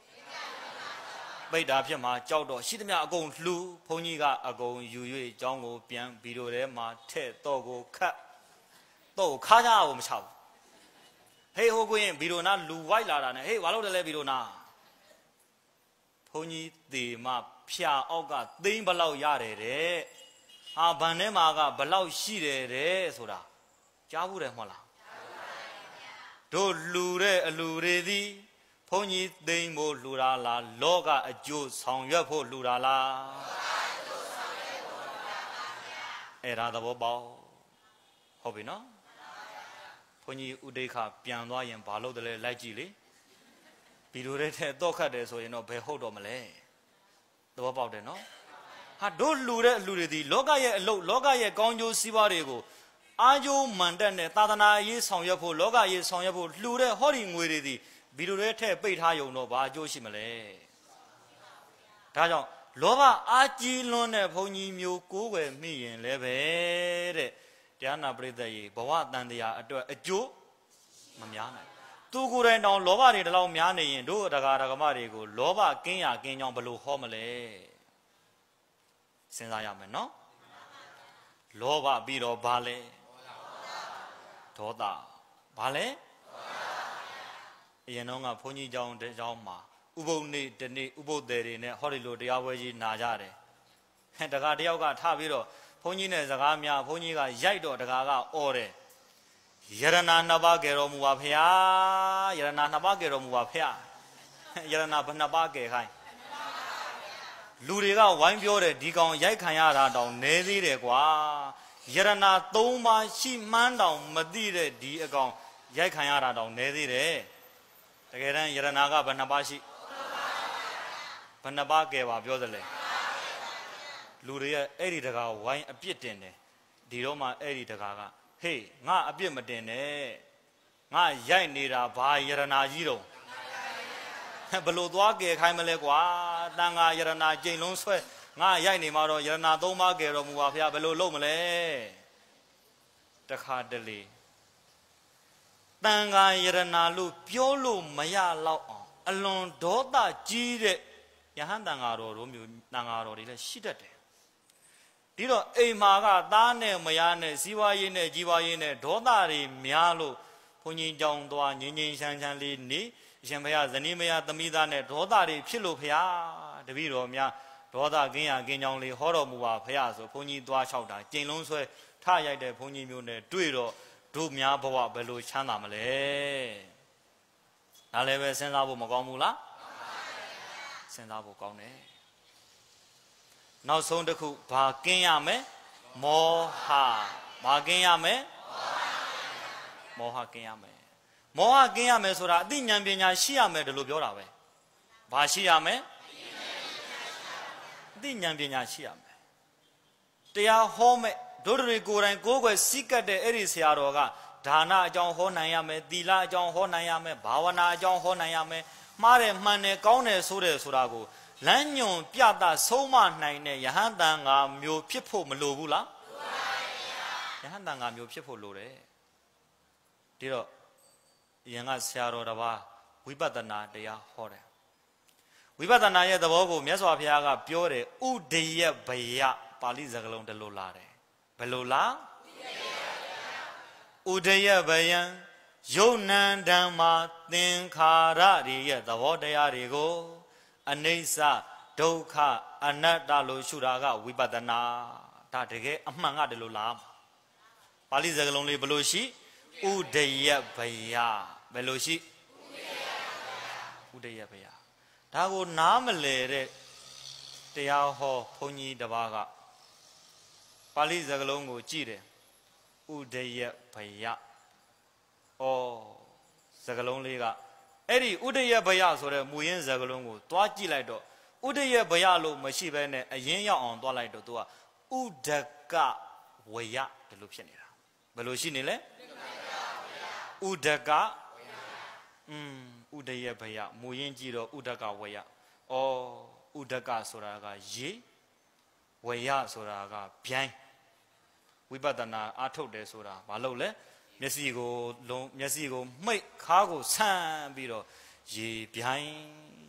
ပိတ်တာဖြစ်မှကြောက်တော့ရှိသမျှအကုန်လှူဘုန်းကြီးကအကုန်ယူ၍ကျောင်းကိုပြန်ဗီဒီယိုထဲမှာထည့်တော့ကိုခတ်တော့ခါကြအောင်မချဘူးဟေးဟိုကိုရင်ဗီဒီယိုနာလူဝိုက်လာတာနဲ့ဟေးဘာလို့တလဲဗီဒီယိုနာဘုန်းကြီးတေမဖြာအောက်ကသိန်းဘလောက်ရတယ်တဲ့ဟာဗန်ထဲမှာကဘလောက်ရှိတယ်တဲ့ဆိုတာကြားဘူးတယ်မဟုတ်လားတို့လှူတဲ့အလူတွေသည်ဘုန်းကြီးသိမ်းဖို့လှူတာလားလောကအကျိုးဆောင်ရွက်ဖို့လှူတာလားအဲ့ဒါသဘောပေါက်ဟုတ်ပြီနော်ဘုန်းကြီးဥဒိခပြန်သွားရင်ဘာလို့တလဲလိုက်ကြည့်လေဗီဒီယိုထဲထည့်တော့ခတ်တယ်ဆိုရင်တော့ဘယ်ဟုတ်တော့မလဲသဘောပေါက်တယ်နော်ဟာတို့လှူတဲ့အလူတွေသည်လောကရဲ့အလုပ်လောကရဲ့ကောင်းကျိုးစီးပွားတွေကိုအာကျိုးမှန်တက်နဲ့သာသနာရေးဆောင်ရွက်ဖို့လောကရေးဆောင်ရွက်ဖို့လှူတဲ့ဟောဒီငွေတွေသည်ဗီဒီယိုထဲထည့်ပိတ်ထားယုံတော့ဘာအကျိုးရှိမလဲဒါကြောင့်လောဘအားကြီးလွန်းတဲ့ဘုန်းကြီးမျိုးကိုးကွယ်မိရင်လည်းပဲတဲ့တရားနာပရိသတ်ကြီးဘဝတန်တရားအတွက်အကျိုးမများနိုင်သူကိုယ်တိုင်တောင်လောဘတွေတလောက်များနေရင်တို့တရားဓမ္မတွေကိုလောဘကင်းရကင်းကြောင်းဘယ်လိုဟောမလဲစဉ်းစားရမယ်နော်လောဘပြီးတော့ဘာလဲဒေါသဘာလဲအရင်တော့ကဘုန်းကြီးကျောင်းတစ်ကျောင်းမှာဥပုပ်နေ့တနေ့ဥပုပ်တယ်တွေနဲ့ဟောဒီလိုတရားပွဲကြီးနာကြတယ်တခါတယောက်ကထပြီးတော့ဘုန်းကြီးနဲ့စကားများဘုန်းကြီးကရိုက်တော့တခါကအော်တယ်ယရနာနှစ်ပါးကယ်တော်မူပါဖေဟာယရနာနှစ်ပါးကယ်တော်မူပါဖေဟာယရနာဘယ်နှစ်ပါးကယ်ခိုင်းလူတွေကဝိုင်းပြောတယ်ဒီကောင်ရိုက်ခံရတာတောင်နဲသေးတယ်ကွာယရနာ၃ပါးရှိမှန်းတောင်မသိတဲ့ဒီအကောင်ရိုက်ခံရတာတောင်နဲသေးတယ်တကယ်တမ်းယရနာကဘယ်နှစ်ပါးရှိဘယ်နှစ်ပါးကယ်ပါပြောသလဲလူတွေရဲ့အဲ့ဒီတကားဝိုင်းအပြစ်တင်တယ်ဒီတော့မှအဲ့ဒီတကားကဟေးငါအပြစ်မတင်နဲ့ငါရိုက်နေတာဘာယရနာကြီးတော့ဘလို့သွားကယ်ခိုင်းမလဲကွာတန်ဃာယရနာကျိန်လုံးဆွဲငါရိုက်နေမှာတော့ယရနာ၃ပါးကယ်တော်မူပါဖေဘယ်လိုလုပ်မလဲတခါတလေတန်ဃာယရနာလို့ပြောလို့မရတော့အောင်အလွန်ဒေါသကြီးတဲ့ယဟန်တန်ဃာတော်တို့မျိုးတန်ဃာတော်တွေလည်းရှိတတ်တယ်ဒီတော့အိမ်မှာကသားနဲ့မယားနဲ့စီးပွားရေးနဲ့ကြီးပွားရေးနဲ့ဒေါသတွေများလို့ဘုန်းကြီးကြောင်းသွားငြိမ်ငြိမ်ချမ်းချမ်းလေးနေအရှင်ဘုရားဇနီးမယားသမီးသားနဲ့ဒေါသတွေဖြစ်လို့ဘုရားတပည့်တော်များဒေါသကင်းရကင်းကြောင်းလေးဟောတော်မူပါဘုရားဆိုဘုန်းကြီးသွားလျှောက်တာကျိန်လုံးဆွဲထရိုက်တဲ့ဘုန်းကြီးမျိုးနဲ့တွေ့တော့တို့များဘဝဘယ်လိုချမ်းသာမလဲဒါလည်းပဲစဉ်းစားဖို့မကောင်းဘူးလားစဉ်းစားဖို့ကောင်းတယ်နောက်ဆုံးတစ်ခုဘာကင်းရမယ်မောဟဘာကင်းရမယ်မောဟကင်းရမယ်မောဟကင်းရမယ်ဆိုတာအသိဉာဏ်ပညာရှိရမယ်တယ်လို့ပြောတာပဲဘာရှိရမယ်အသိဉာဏ်ပညာရှိရမယ်တရားဟောမဲ့တို့တွေကိုယ်တိုင်ကိုယ်ွယ်စီးကပ်တဲ့အဲ့ဒီဆရာတော်ကဒါနအကြောင်းဟောနိုင်ရမယ်သီလအကြောင်းဟောနိုင်ရမယ်ဘာဝနာအကြောင်းဟောနိုင်ရမယ်မှားတယ်မှန်တယ်ကောင်းတယ်ဆိုတယ်ဆိုတာကိုလမ်းညွန်ပြတာဆုံးမနိုင်တဲ့ယဟန်တန်ဃာမျိုးဖြစ်ဖို့မလိုဘူးလားလိုပါဗျာယဟန်တန်ဃာမျိုးဖြစ်ဖို့လိုတယ်ဒီတော့ယင်ကဆရာတော်တစ်ပါးဝိပဿနာတရားဟောတယ်ဝိပဿနာရဲ့သဘောကိုမြတ်စွာဘုရားကပြောတယ်ဥဒယဘယပါဠိစကားလုံးတလို့လာတယ်ဘယ်လိုလားဥဒယဘယံယုတ်နံဓမ္မာသင်္ခါရတွေရဲ့သဘောတရားတွေကိုအနိစ္စဒုက္ခအနတ္တလို့ရှုတာကဝိပဿနာဒါတကယ်အမှန်ကတလို့လားပါဠိစကားလုံးလေးဘယ်လိုရှိဥဒယဘယဘယ်လိုရှိဥဒယဘယဒါကိုနားမလဲတဲ့တရားဟောဘုန်းကြီးတစ်ပါးကပါဠိစကားလုံးကိုကြည့်တယ်ဥဒယဘယဩစကားလုံးလေးကအဲ့ဒီဥဒယဘယဆိုတဲ့မူရင်းစကားလုံးကိုသွားကြည့်လိုက်တော့ဥဒယဘယလို့မရှိဘဲနဲ့အရင်ရောက်အောင်သွားလိုက်တော့သူကဥဒကဝယဒီလိုဖြစ်နေတာဘယ်လိုရှိနေလဲဥဒကဥဒယဘယမူရင်းကြည့်တော့ဥဒကဝယဥဒကဆိုတာကရေဝယဆိုတာကဗျိုင်းဝိပဿနာအားထုတ်တယ်ဆိုတာမလုပ်လဲမျက်စိကိုမှိတ်ခါကိုဆန်းပြီးတော့ရေပြိုင်း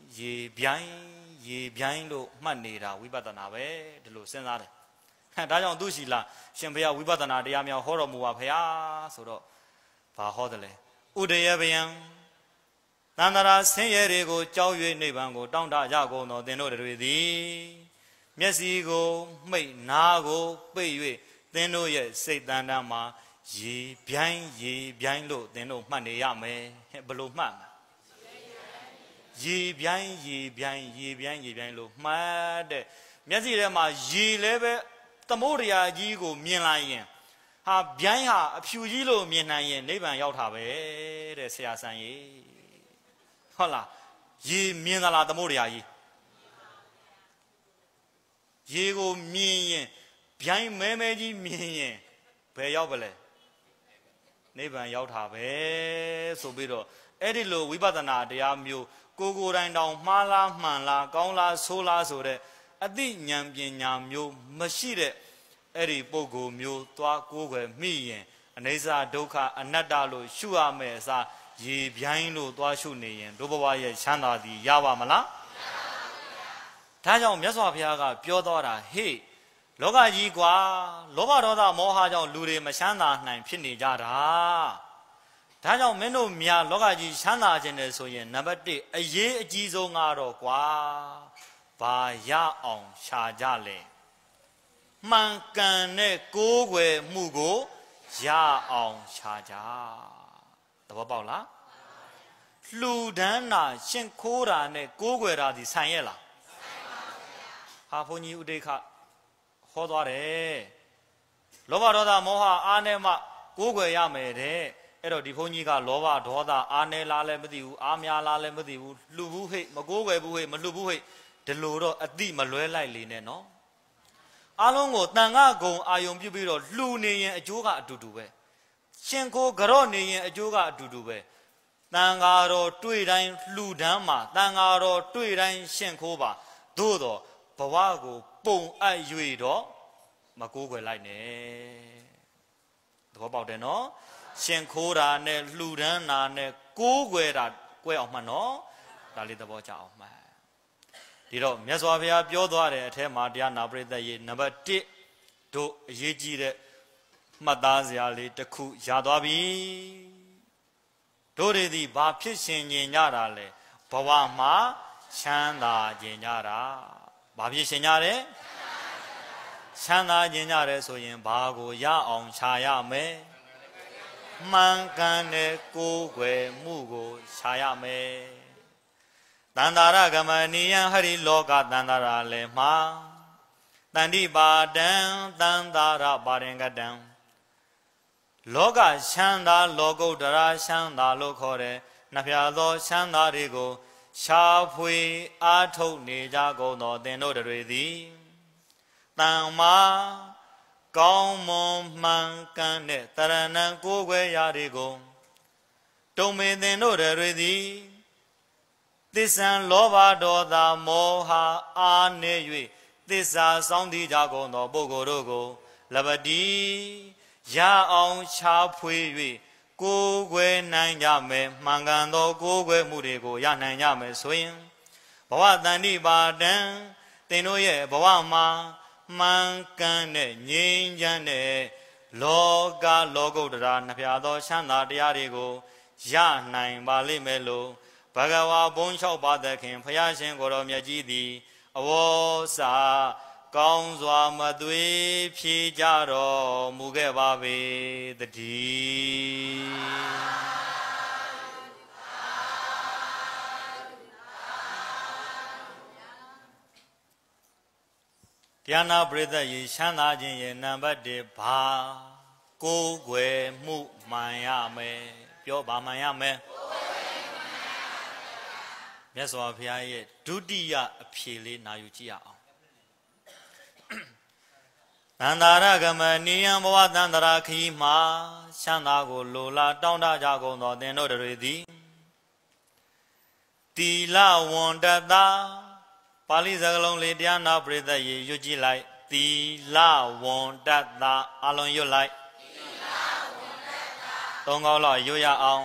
လို့မှတ်နေတာဝိပဿနာပဲဒီလိုစဉ်းစားတယ်ဒါကြောင့်သူရှိလားရှင်ဘုရားဝိပဿနာတရားများဟောတော်မူပါဖရာဆိုတော့ဘာဟောတယ်လဲဥဒယဗယံသန္တရာဆင်းရဲတွေကိုကြောက်၍နိဗ္ဗာန်ကိုတောင်းတကြကုန်သောသင်တို့တွေသည်မျက်စိကိုမှိတ်နားကိုပိတ်၍သင်တို့ရဲ့စိတ်တန်တမ်းမှာရေပြိုင်းလို့သင်တို့မှတ်နေရမယ်ဘယ်လိုမှတ်မလဲရေပြိုင်းလို့မှတ်တဲ့မျက်စိထဲမှာရေလည်းပဲသမုဒ္ဒရာကြီးကိုမြင်လိုက်ရင်ဟာပြိုင်းဟာအဖြူကြီးလို့မြင်နိုင်ရင်နိဗ္ဗာန်ရောက်တာပဲတဲ့ဆရာဆန်းကြီးဟုတ်လားရေမြင်သလားသမုဒ္ဒရာကြီးရေကိုမြင်ရင်ပြိုင်းမဲကြီးမြင်ရင်ဘယ်ရောက်ပါလဲနိဗ္ဗာန်ရောက်တာပဲဆိုပြီးတော့အဲ့ဒီလိုဝိပဿနာတရားမျိုးကိုယ်တိုင်တောင်မှားလားမှန်လားကောင်းလားဆိုးလားဆိုတဲ့အသိဉာဏ်ပညာမျိုးမရှိတဲ့အဲ့ဒီပုဂ္ဂိုလ်မျိုးသွားကိုယ်ွယ်မိရင်အနိစ္စဒုက္ခအနတ္တလို့ရှုရမယ်အစားရေပြိုင်းလို့သွားရှုနေရင်ဒုဘဝရဲ့ချမ်းသာသည်ရပါမလားဒါကြောင့်မြတ်စွာဘုရားကပြောတော်တာဟေ့လောကကြီးကွာလောဘဒေါသမောဟကြောင့်လူတွေမချမ်းသာနိုင်ဖြစ်နေကြတာဒါကြောင့်မင်းတို့များလောကကြီးချမ်းသာခြင်းတယ်ဆိုရင်နံပါတ်1အရေးအကြီးဆုံးကတော့ကွာဘာရအောင်ရှာကြလဲမှန်ကန်တဲ့ကိုးကွယ်မှုကိုရအောင်ရှာကြသဘောပေါက်လားလှူဒန်းတာရှင်ခိုးတာနဲ့ကိုးကွယ်တာဒီဆိုင်ရဲ့လားဆိုင်ပါဗျာဟာဘုန်းကြီးဥဒိခဟောသွားတယ်လောဘဒေါသမောဟအားနဲ့မှကိုးကွယ်ရမယ်တဲ့အဲ့တော့ဒီဘုန်းကြီးကလောဘဒေါသအားနဲ့လားလည်းမသိဘူးအားများလားလည်းမသိဘူးလှူဘူးဟိတ်မကိုးကွယ်ဘူးဟိတ်မလှူဘူးဟိတ်ဒီလိုတော့အတိမလွဲလိုက်လေနဲ့နော်အားလုံးကိုတန်ခါကုံအာယုံပြုပြီးတော့လှူနေရင်အကျိုးကအတူတူပဲရှင်ကိုကြော့နေရင်အကျိုးကအတူတူပဲတန်ခါတော်တွေ့တိုင်းလှူဒန်းမှာတန်ခါတော်တွေ့တိုင်းရှင်ခိုးပါသို့တော့ဘဝကိုပုံအပ်၍တော့မကိုးကွယ်လိုက်နဲ့သဘောပေါက်တယ်နော်ရှင်ခိုးတာနဲ့လှူဒန်းတာနဲ့ကိုးကွယ်တာကွဲအောင်မှတ်နော်ဒါလေးသဘောကျအောင်မှတ်ဒီတော့မြတ်စွာဘုရားပြောသွားတဲ့အထဲမှာတရားနာပရိသတ်ရေနံပါတ်1တို့အရေးကြီးတဲ့မှတ်သားစရာလေးတစ်ခုရသွားပြီတို့တွေသည်ဘာဖြစ်ရှင်ញင်ကြတာလဲဘဝမှာချမ်းသာခြင်းကြတာဘာဖြစ်ရှင်ကြတယ်ချမ်းသာခြင်းကြတယ်ဆိုရင်ဘာကိုရအောင်ခြာရမယ်မှန်ကန်တဲ့ကိုယ်ွယ်မှုကိုခြာရမယ်တန္တာရဂမနိယဟရိလောကတန္တာရလည်းမှာတန္တိပါဒံတန္တာရပါရင်ကတံလောကချမ်းသာလောကုတ္တရာချမ်းသာလို့ခေါ်တယ်နှဖျားသောချမ်းသာတွေကိုရှားဖွေအားထုတ်နေကြကုန်သောသင်တို့တွေသည်တန်မာကောင်းမွန်မှန်ကန်တဲ့တရဏံကိုယ်ွယ်ရာတွေကိုတုံမေသင်တို့တွေသည်သစ္ဆံလောဘဒေါသမောဟအားနေ၍သစ္စာစောင့်တည်ကြကုန်သောပုဂ္ဂိုလ်တို့ကိုလဘတိရအောင်ချားဖွေ၍ကိုယ်ွယ်နိုင်ကြမယ်မှန်ကန်သောကိုယ်ွယ်မှုတွေကိုရနိုင်ကြမယ်ဆိုရင်ဘဝတန်တိပါဒံသင်တို့ရဲ့ဘဝမှာမှန်ကန်တဲ့ငြိမ်းချမ်းတဲ့လောကလောကုတ္တရာနှဖျားသောချမ်းသာတရားတွေကိုရနိုင်ပါလိမ့်မယ်လို့ဘဂဝါဘုန်း၆ပါးသခင်ဘုရားရှင်ကိုယ်တော်မြတ်ကြီးသည်အဝေါစာကောင်းစွာမသွေဖြေကြတော်မူခဲ့ပါပေတည်းတရားနာပရိသတ်ရေချမ်းသာခြင်းရဲ့နံပါတ်1ဘာကိုးကွယ်မှုမှန်ရမယ်ပြောပါမှန်ရမယ်မြတ်စွာဘုရားရဲ့ဒုတိယအဖြေလေးနာယူကြည့်ရအောင်တန္တာရဂမနိယံဘဝတန္တရာခီမှာချမ်းသာကိုလိုလားတောင်းတကြကုန်သောသင်တို့တွေသည်တီလဝန္တတပါဠိစကားလုံးလေးတရားနာပရိသတ်ရေရွတ်ကြည့်လိုက်တီလဝန္တတအလုံးရွတ်လိုက်သသုံးကောင်းလောက်ရွရအောင်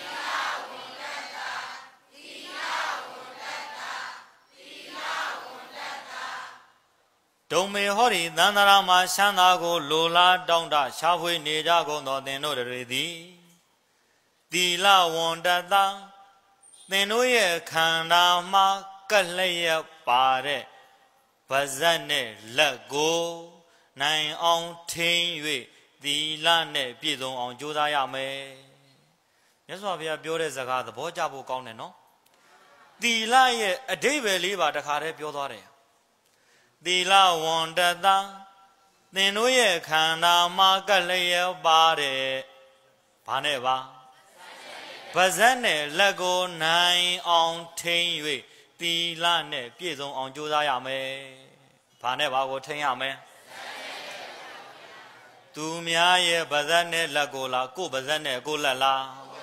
ဒုံမေဟောဒီသန္တရာမှာရှမ်းသာကိုလိုလားတောင်းတရှားဖွေနေကြကုန်သောသင်တို့တွေသည်သီလဝန္တတသင်တို့ရဲ့ခန္ဓာမှာကလျက်ပါတဲ့ပါဇက်နဲ့လက်ကိုနိုင်အောင်ထိန်း၍သီလနဲ့ပြည့်စုံအောင်ကြိုးစားရမယ်မြတ်စွာဘုရားပြောတဲ့စကားသဘောကျဖို့ကောင်းတယ်နော်သီလရဲ့အဓိပ္ပာယ်လေးပါတခါတည်းပြောသွားတယ်သီလဝန္တတသင်တို့ရဲ့ခန္ဓာမှာကလျက်ပါတဲ့ဘာနဲ့ပါပါဇက်နဲ့လက်ကိုနိုင်အောင်ထိန်း၍သီလနဲ့ပြည့်စုံအောင်ကြိုးစားရမယ်ဘာနဲ့ဘာကိုထိန်းရမယ်သူများရဲ့ပါဇက်နဲ့လက်ကိုလားကိုယ်ပါဇက်နဲ့ကိုယ်လက်လား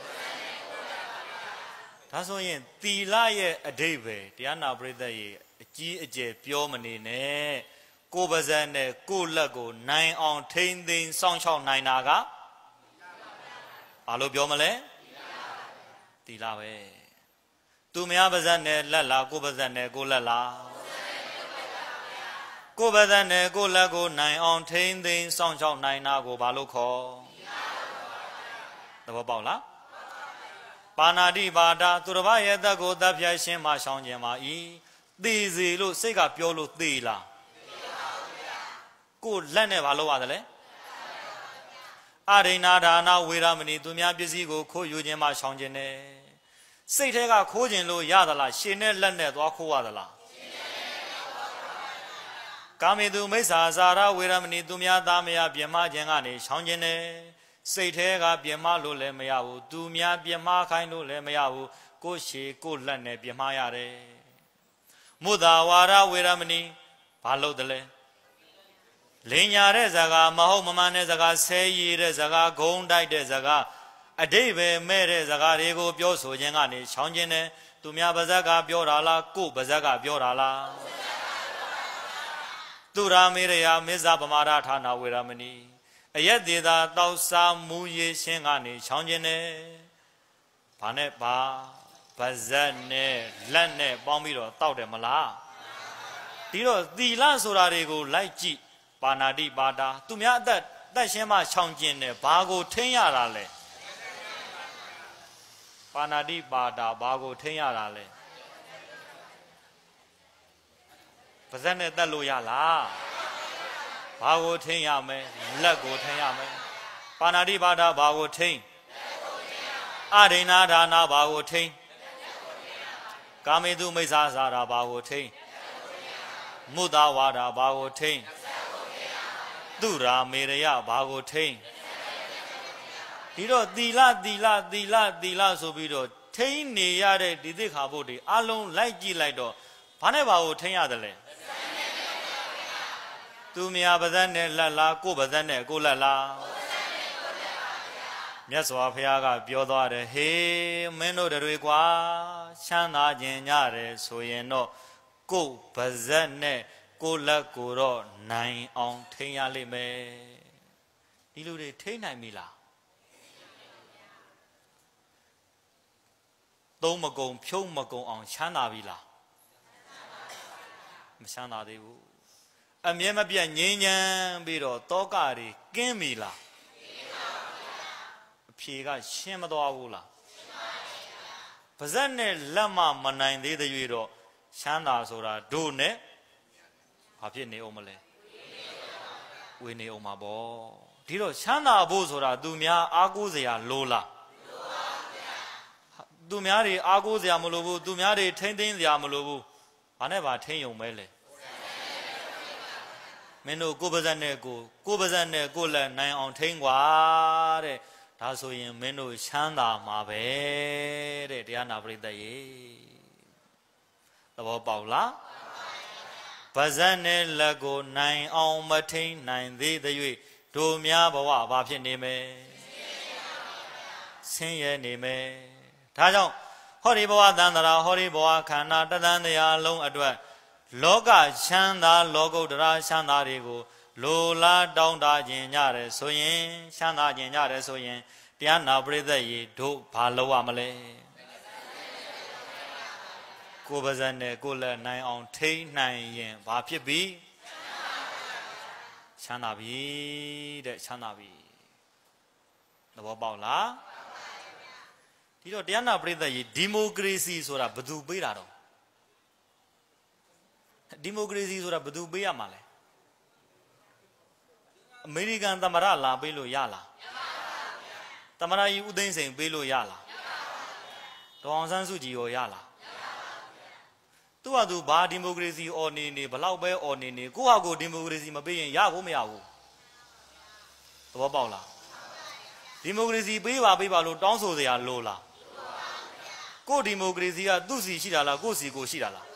ဒါဆိုရင်သီလရဲ့အဓိပ္ပာယ်တရားနာပရိသတ်ရဲ့အကြီးအကျယ်ပြောမနေနဲ့ကိုယ်ပါဇက်နဲ့ကိုယ်လက်ကိုနိုင်အောင်ထိန်းသိမ်းစောင့်ရှောက်နိုင်တာကဘာလို့ပြောမလဲသီလပဲသူများပါဇက်နဲ့လက်လားကိုယ်ပါဇက်နဲ့ကိုယ်လက်လားကိုယ်ပါဇက်နဲ့ကိုယ်လက်ကိုနိုင်အောင်ထိန်းသိမ်းစောင့်ရှောက်နိုင်တာကိုဘာလို့ခေါ်သဘောပေါက်လားပါဏာတိပါဒသူတစ်ပါးရဲ့သက်ကိုတပ်ဖြတ်ရှင်းမှရှောင်ခြင်းပါ၏သေစီလို့စိတ်ကပြောလို့သေလားကိုလက်နဲ့ဘာလို့ရတယ်လဲအရိဏဒါနဝေရမဏီသူများပစ္စည်းကိုခိုးယူခြင်းမှရှောင်ခြင်းနဲ့စိတ်ထဲကခိုးခြင်းလို့ရသလားရှင်နဲ့လက်နဲ့သွားခိုးရသလားကာမေသူမိစ္ဆာဇာရဝေရမဏီသူများသားမယားပြမခြင်းကနေရှောင်ခြင်းနဲ့စိတ်ထဲကပြမလို့လည်းမရဘူးသူများပြမခိုင်းလို့လည်းမရဘူးကိုရှေကိုလက်နဲ့ပြမရတယ်မုဒ္ဒဝါရဝေရမဏီဘာလို့တလဲလင်ညာတဲ့ဇာကမဟုတ်မမှန်တဲ့ဇာကဆဲရည်တဲ့ဇာကဂုံတိုက်တဲ့ဇာကအတိတ်ပဲမဲ့တဲ့ဇာကတွေကိုပြောဆိုခြင်းကနေရှောင်ခြင်းနဲ့သူများပါဇက်ကပြောတာလားကိုပါဇက်ကပြောတာလားသူရာမေရယမေဇပမာဒဌာနဝေရမဏီအယက်သေးသာတောက်စားမူရေရှင်းကနေချောင်းခြင်းနဲ့ဘာနဲ့ပါပါဇက်နဲ့လက်နဲ့ပေါင်းပြီးတော့တောက်တယ်မလားဒီတော့သီလဆိုတာတွေကိုလိုက်ကြည့်ပါဏာတိပါဒာသူများအသက်ရှင်းမှချောင်းခြင်းနဲ့ဘာကိုထိန်းရတာလဲပါဏာတိပါဒာဘာကိုထိန်းရတာလဲပါဇက်နဲ့တက်လို့ရလားဘာကိုထိန်းရမလဲလက်ကိုထိန်းရမယ်ပါဏာတိပါဒဘာကိုထိန်းအဒိဏဒါနဘာကိုထိန်းကာမေတုမိစ္ဆာဇာတာဘာကိုထိန်းမုဒ္ဒဝါဒဘာကိုထိန်းသူရာမေရယဘာကိုထိန်းဒီတော့သီလဆိုပြီးတော့ထိန်းနေရတဲ့ဒီသိက္ခာပုဒ်တွေအလုံးလိုက်ကြည့်လိုက်တော့ဘာနဲ့ဘာကိုထိန်းရတယ်လဲသူများပါဇက်နဲ့လက်လားကိုပါဇက်နဲ့ကိုလက်လားမြတ်စွာဘုရားကပြောသွားတယ်ဟေးမင်းတို့တွေကွာချမ်းသာခြင်းညတယ်ဆိုရင်တော့ကိုပါဇက်နဲ့ကိုလက်ကိုတော့နိုင်အောင်ထိန်းရလိမ့်မယ်ဒီလူတွေထိန်းနိုင်ပြီလားသုံးမကုံဖြုံးမကုံအောင်ချမ်းသာပြီလားမချမ်းသာသေးဘူးအမြဲမပြတ်ငြိမ်းချမ်းပြီးတော့တောကတွေကင်းပြီလားအဖြေကရှင်းမသွားဘူးလားပါဇက်နဲ့လက်မမနိုင်သေးတဲ့၍တော့ချမ်းသာဆိုတာတို့နဲ့ဘာဖြစ်နေအောင်မလဲဝေနေအောင်မှာပေါ့ဒီတော့ချမ်းသာဖို့ဆိုတာသူများအားကိုးစရာလိုလားသူများတွေအားကိုးစရာမလိုဘူးသူများတွေထိမ့်သိမ်းစရာမလိုဘူးဘာနဲ့ဘာထိမ့်ယုံပဲလေမင်းတို့ကိုပါဇက်နဲ့ကိုပါဇက်နဲ့ကိုလက်နိုင်အောင်ထိန်းกว่าတဲ့ဒါဆိုရင်မင်းတို့ချမ်းသာမှာပဲတဲ့တရားနာပရိသတ်ရေသဘောပေါက်လားပါဇက်နဲ့လက်ကိုနိုင်အောင်မထိန်းနိုင်သေးတဲ့၍တို့များဘဝဘာဖြစ်နေမယ်ဆင်းရဲနေမယ်ဒါကြောင့်ဟောဒီဘဝသန္တရာဟောဒီဘဝခန္ဓာတသန်းတရားလုံးအတွက်လောကချမ်းသာလောကုတ္တရာချမ်းသာတွေကိုလိုလားတောင်းတခြင်းကြတယ်ဆိုရင်ချမ်းသာခြင်းကြတယ်ဆိုရင်တတရားနာပရိသတ်ရေတို့ဘာလို့ရမလဲကိုယ်ပါဇက်နဲ့ကိုယ်လက်နိုင်အောင်ထိန်းနိုင်ရင်ဘာဖြစ်ပြီချမ်းသာပြီတဲ့ချမ်းသာပြီသဘောပေါက်လားဒီတော့တရားနာပရိသတ်ရေဒီမိုကရေစီဆိုတာဘယ်သူပေးတာတော့ဒီမိုကရေစီဆိုတာဘယ်သူပေးရမှာလဲအမေရိကန်သမ္မတလာပေးလို့ရလားသမ္မတကြီးဦးသိန်းစိန်ပေးလို့ရလားဒေါ်အောင်ဆန်းစုကြည်ရောရလားသူ့ဟာသူဘာဒီမိုကရေစီအော်နေနေဘလောက်ပဲအော်နေနေကိုယ့်ဟာကိုဒီမိုကရေစီမပေးရင်ရဖို့မရဘူးသဘောပေါက်လားဒီမိုကရေစီပေးပါလို့တောင်းဆိုစရာလိုလားကိုဒီမိုကရေစီကသူ့စီရှိတာလားကိုယ့်စီကိုရှိတာလား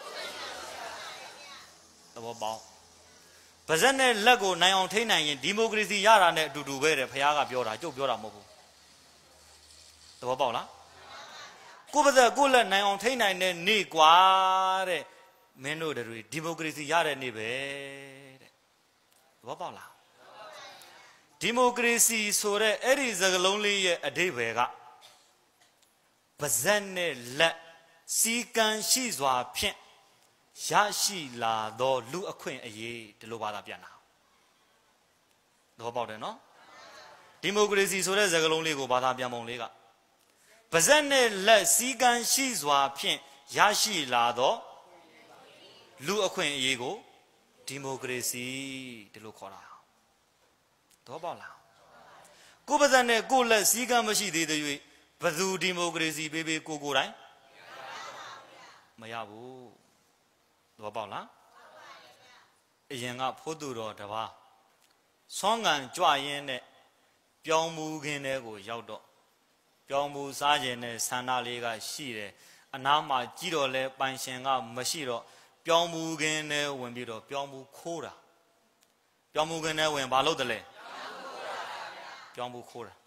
သဘောပေါက်ဗဇက်နဲ့လက်ကိုနိုင်အောင်ထိန်းနိုင်ရင်ဒီမိုကရေစီရတာနဲ့အတူတူပဲတဲ့ဖခင်ကပြောတာကျုပ်ပြောတာမဟုတ်ဘူးသဘောပေါက်လားကိုဗဇက်ကိုလက်နိုင်အောင်ထိန်းနိုင်တဲ့နေ့ကွာတဲ့မင်းတို့တွေဒီမိုကရေစီရတဲ့နေ့ပဲတဲ့သဘောပေါက်လားဒီမိုကရေစီဆိုတဲ့အဲ့ဒီစကားလုံးလေးရဲ့အဓိပ္ပာယ်ကဗဇက်နဲ့လက်စီကံရှိစွာဖြင့်ရရှိလာသောလူအခွင့်အရေးဒီလိုဘာသာပြန်တာသဘောပေါက်တယ်နော်ဒီမိုကရေစီဆိုတဲ့စကားလုံးလေးကိုဘာသာပြန်ပုံလေးကဗဇက်နဲ့လက်စီကံရှိစွာဖြင့်ရရှိလာသောလူအခွင့်အရေးကိုဒီမိုကရေစီဒီလိုခေါ်တာသဘောပေါက်လားကိုဗဇက်နဲ့ကိုလက်စီကံမရှိသေးတဲ့၍ဘယ်သူဒီမိုကရေစီပေးကိုတိုင်းမရဘူးသဘောပေါက်လားအရင်ကဖိုးသူတော်တပါးဆွမ်းကန်ကြွရင်းနဲ့ပြောင်းမှုခင်းတဲ့ကိုရောက်တော့ပြောင်းမှုစားခြင်းနဲ့ဆန္ဒလေးကရှိတယ်အနားမှာကြည့်တော့လဲပိုင်ရှင်ကမရှိတော့ပြောင်းမှုခင်းနဲ့ဝင်ပြီးတော့ပြောင်းမှုခိုးတာပြောင်းမှုခင်းနဲ့ဝင်ဘာလုပ်တယ်လဲပြောင်းမှုခိုးတာ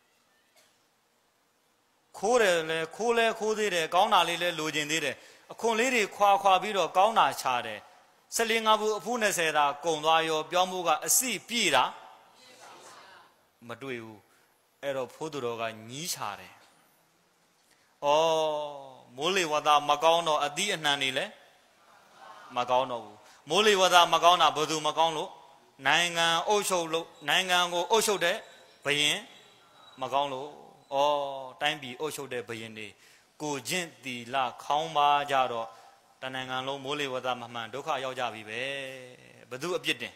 ခိုးတယ်လဲခိုးသေးတယ်ကောင်းတာလေးလဲလိုချင်သေးတယ်အခွန်လေးတွေခွာပြီးတော့ကောင်းတာချတယ်14 5ဘူးအဖူး20တာကုံသွားရောပြောင်းမှုကအစီပြည့်တာမတွေ့ဘူးအဲ့တော့ဖိုးသူတော်ကညီးချတယ်ဩမိုးလေဝသမကောင်းတော့အသီးအနှံနေလဲမကောင်းတော့ဘူးမိုးလေဝသမကောင်းတာဘယ်သူမကောင်းလို့နိုင်ငံအုပ်ချုပ်လို့နိုင်ငံကိုအုပ်ချုပ်တဲ့ဘယင်မကောင်းလို့ဩတိုင်းပြည်အုပ်ချုပ်တဲ့ဘယင်တွေကိုကျင့်တီလာခေါင်းပါကြတော့တဏ္ဍာလုံးမိုးလေဝသမမှန်ဒုက္ခရောက်ကြပြီပဲဘသူအပြစ်တင်